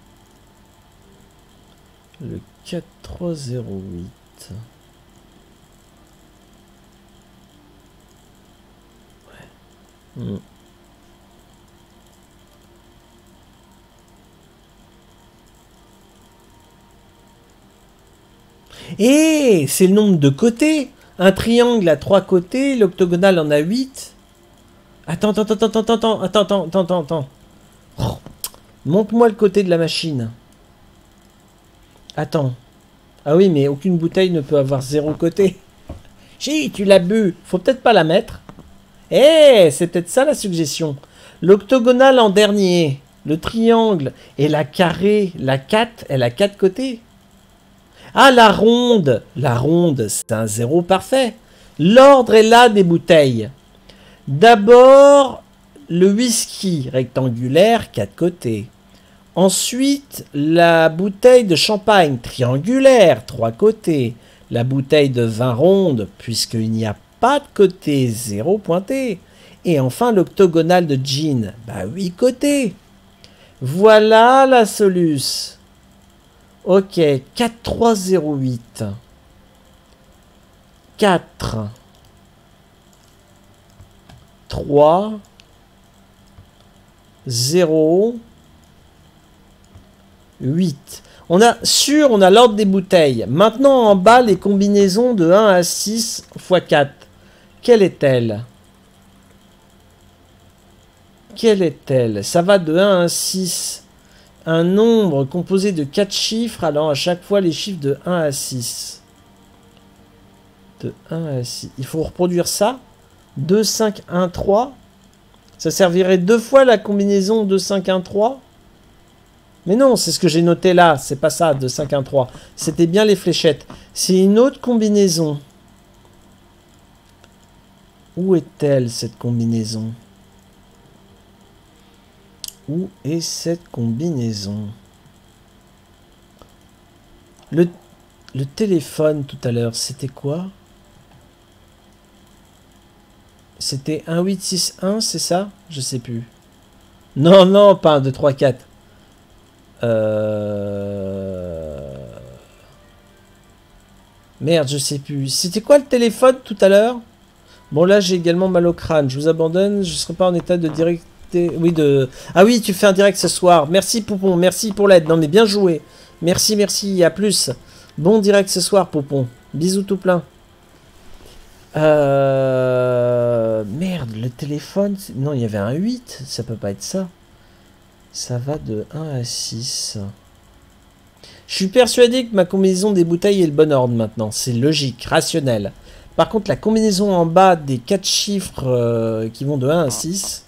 Le quatre trois zéro huit. Ouais. Hmm. Et c'est le nombre de côtés. Un triangle a trois côtés, l'octogonal en a huit. Attends, attends, attends, attends, attends, attends, attends, attends, attends. Oh. Montre-moi le côté de la machine. Attends. Ah oui, mais aucune bouteille ne peut avoir zéro côté. Si, tu l'as bu. Faut peut-être pas la mettre. Eh, c'est peut-être ça la suggestion. L'octogonal en dernier. Le triangle. Et la carré, la quatre, elle a quatre côtés. Ah, la ronde. La ronde, c'est un zéro parfait. L'ordre est là des bouteilles. D'abord, le whisky rectangulaire, quatre côtés. Ensuite, la bouteille de champagne triangulaire, trois côtés. La bouteille de vin ronde, puisqu'il n'y a pas de côté, zéro pointé. Et enfin, l'octogonal de gin, bah huit côtés. Voilà la soluce. Ok, quatre trois zéro huit. quatre. trois. zéro. huit. On a sûr, on a l'ordre des bouteilles. Maintenant, en bas, les combinaisons de un à six fois quatre. Quelle est-elle? Quelle est-elle? Ça va de un à six. Un nombre composé de quatre chiffres allant à chaque fois les chiffres de un à six. De un à six. Il faut reproduire ça. deux, cinq, un, trois. Ça servirait deux fois la combinaison deux, cinq, un, trois. Mais non, c'est ce que j'ai noté là. C'est pas ça, deux, cinq, un, trois. C'était bien les fléchettes. C'est une autre combinaison. Où est-elle, cette combinaison? Où est cette combinaison? Le, le téléphone tout à l'heure, c'était quoi? C'était un huit six un, c'est ça? Je sais plus. Non, non, pas un deux trois quatre. Euh... Merde, je sais plus. C'était quoi le téléphone tout à l'heure? Bon, là, j'ai également mal au crâne. Je vous abandonne. Je ne serai pas en état de direct... Oui, de... Ah oui, tu fais un direct ce soir. Merci, Poupon. Merci pour l'aide. Non, mais bien joué. Merci, merci. À plus. Bon direct ce soir, Poupon. Bisous tout plein. Euh... Merde, le téléphone... Non, il y avait un huit. Ça peut pas être ça. Ça va de un à six. Je suis persuadé que ma combinaison des bouteilles est le bon ordre maintenant. C'est logique, rationnel. Par contre, la combinaison en bas des quatre chiffres euh, qui vont de un à six...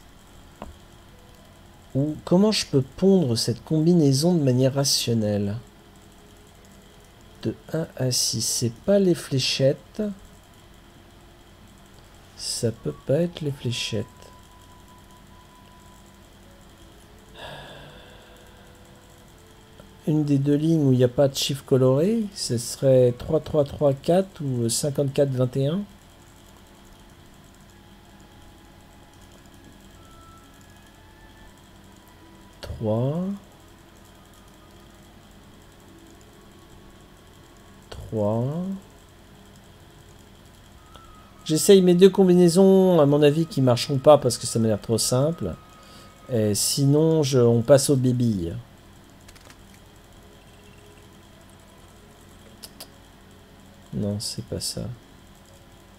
Ou comment je peux pondre cette combinaison de manière rationnelle? De un à six, c'est pas les fléchettes. Ça peut pas être les fléchettes. Une des deux lignes où il n'y a pas de chiffre coloré, ce serait trois trois trois quatre ou cinquante-quatre vingt et un. trois. trois. J'essaye mes deux combinaisons, à mon avis, qui marcheront pas parce que ça m'a l'air trop simple. Et sinon, je, on passe aux bébilles. Non, c'est pas ça.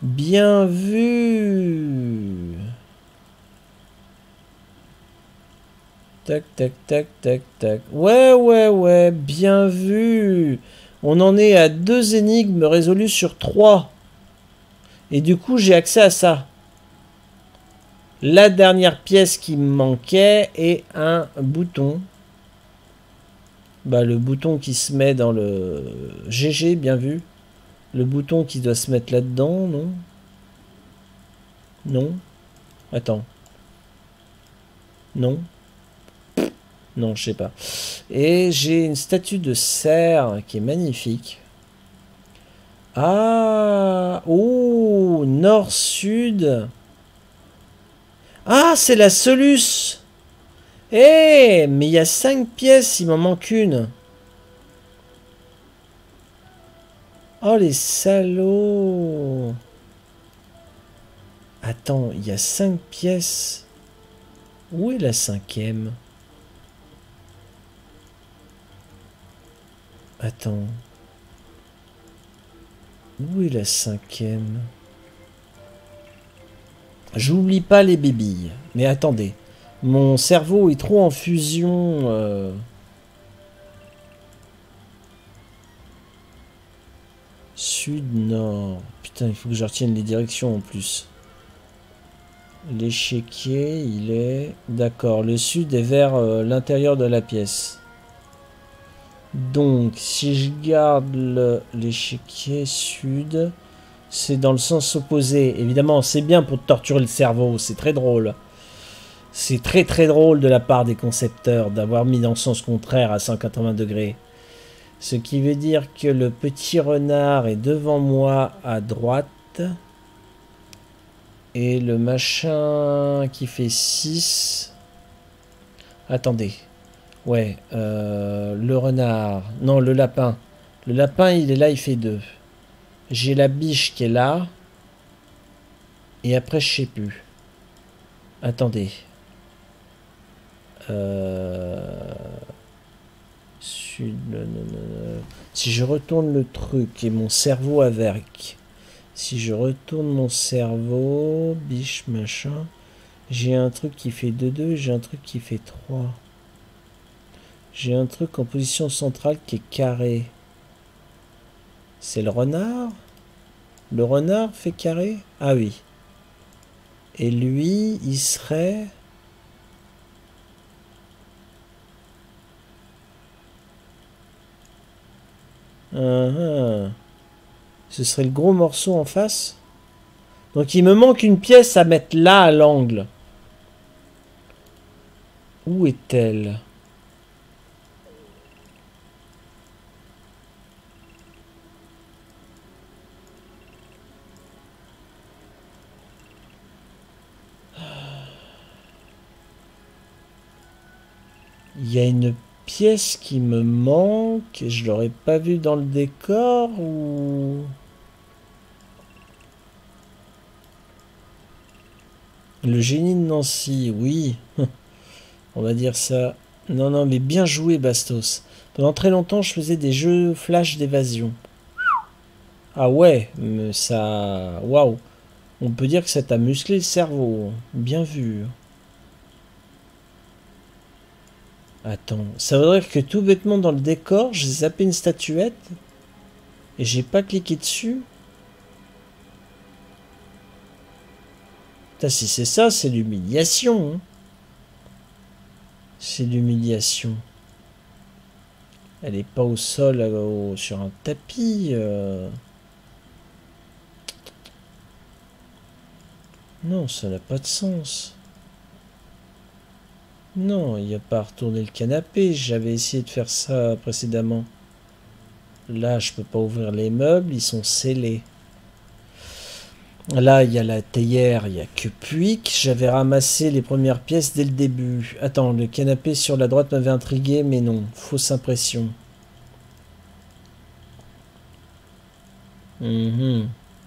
Bien vu. Tac, tac, tac, tac, tac. Ouais, ouais, ouais, bien vu. On en est à deux énigmes résolues sur trois. Et du coup, j'ai accès à ça. La dernière pièce qui me manquait est un bouton. Bah, le bouton qui se met dans le... G G, bien vu. Le bouton qui doit se mettre là-dedans, non? Non. Attends. Non. Non, je sais pas. Et j'ai une statue de cerf qui est magnifique. Ah! Oh! Nord-sud. Ah, c'est la soluce! Eh! Mais il y a cinq pièces, il m'en manque une. Oh, les salauds! Attends, il y a cinq pièces. Où est la cinquième? Attends. Où est la cinquième? J'oublie pas les bébilles. Mais attendez. Mon cerveau est trop en fusion. Euh... Sud-nord. Putain, il faut que je retienne les directions en plus. L'échiquier, il est... D'accord, le sud est vers euh, l'intérieur de la pièce. Donc, si je garde l'échiquier sud, c'est dans le sens opposé. Évidemment, c'est bien pour te torturer le cerveau, c'est très drôle. C'est très très drôle de la part des concepteurs d'avoir mis dans le sens contraire à cent quatre-vingts degrés. Ce qui veut dire que le petit renard est devant moi à droite. Et le machin qui fait six... Attendez. Ouais, euh, le renard. Non, le lapin. Le lapin, il est là, il fait deux. J'ai la biche qui est là. Et après, je sais plus. Attendez. Euh... Sud... Non, non, non. Si je retourne le truc et mon cerveau avec... Si je retourne mon cerveau... Biche, machin... J'ai un truc qui fait deux deux, j'ai un truc qui fait trois. J'ai un truc en position centrale qui est carré. C'est le renard? Le renard fait carré? Ah oui. Et lui, il serait... Uh-huh. Ce serait le gros morceau en face? Donc il me manque une pièce à mettre là à l'angle. Où est-elle? Il y a une pièce qui me manque. Je l'aurais pas vu dans le décor ou... Le génie de Nancy, oui. On va dire ça. Non, non, mais bien joué, Bastos. Pendant très longtemps, je faisais des jeux flash d'évasion. Ah ouais, mais ça... Waouh. On peut dire que ça t'a musclé le cerveau. Bien vu. Attends, ça veut dire que tout bêtement dans le décor, j'ai zappé une statuette et j'ai pas cliqué dessus. Putain, si c'est ça, c'est l'humiliation. Hein. C'est l'humiliation. Elle est pas au sol, au, sur un tapis. Euh... Non, ça n'a pas de sens. Non, il n'y a pas à retourner le canapé. J'avais essayé de faire ça précédemment. Là, je peux pas ouvrir les meubles. Ils sont scellés. Là, il y a la théière. Il n'y a que Puig. J'avais ramassé les premières pièces dès le début. Attends, le canapé sur la droite m'avait intrigué, mais non. Fausse impression. Mm-hmm.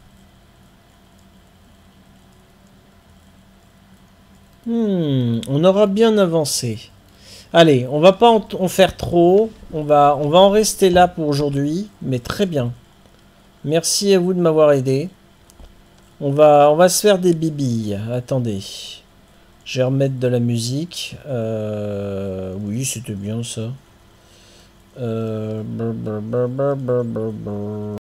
Hmm, on aura bien avancé. Allez, on va pas en, en faire trop. On va, on va en rester là pour aujourd'hui. Mais très bien. Merci à vous de m'avoir aidé. On va, on va se faire des bibilles. Attendez. Je vais remettre de la musique. Euh, oui, c'était bien ça. Euh...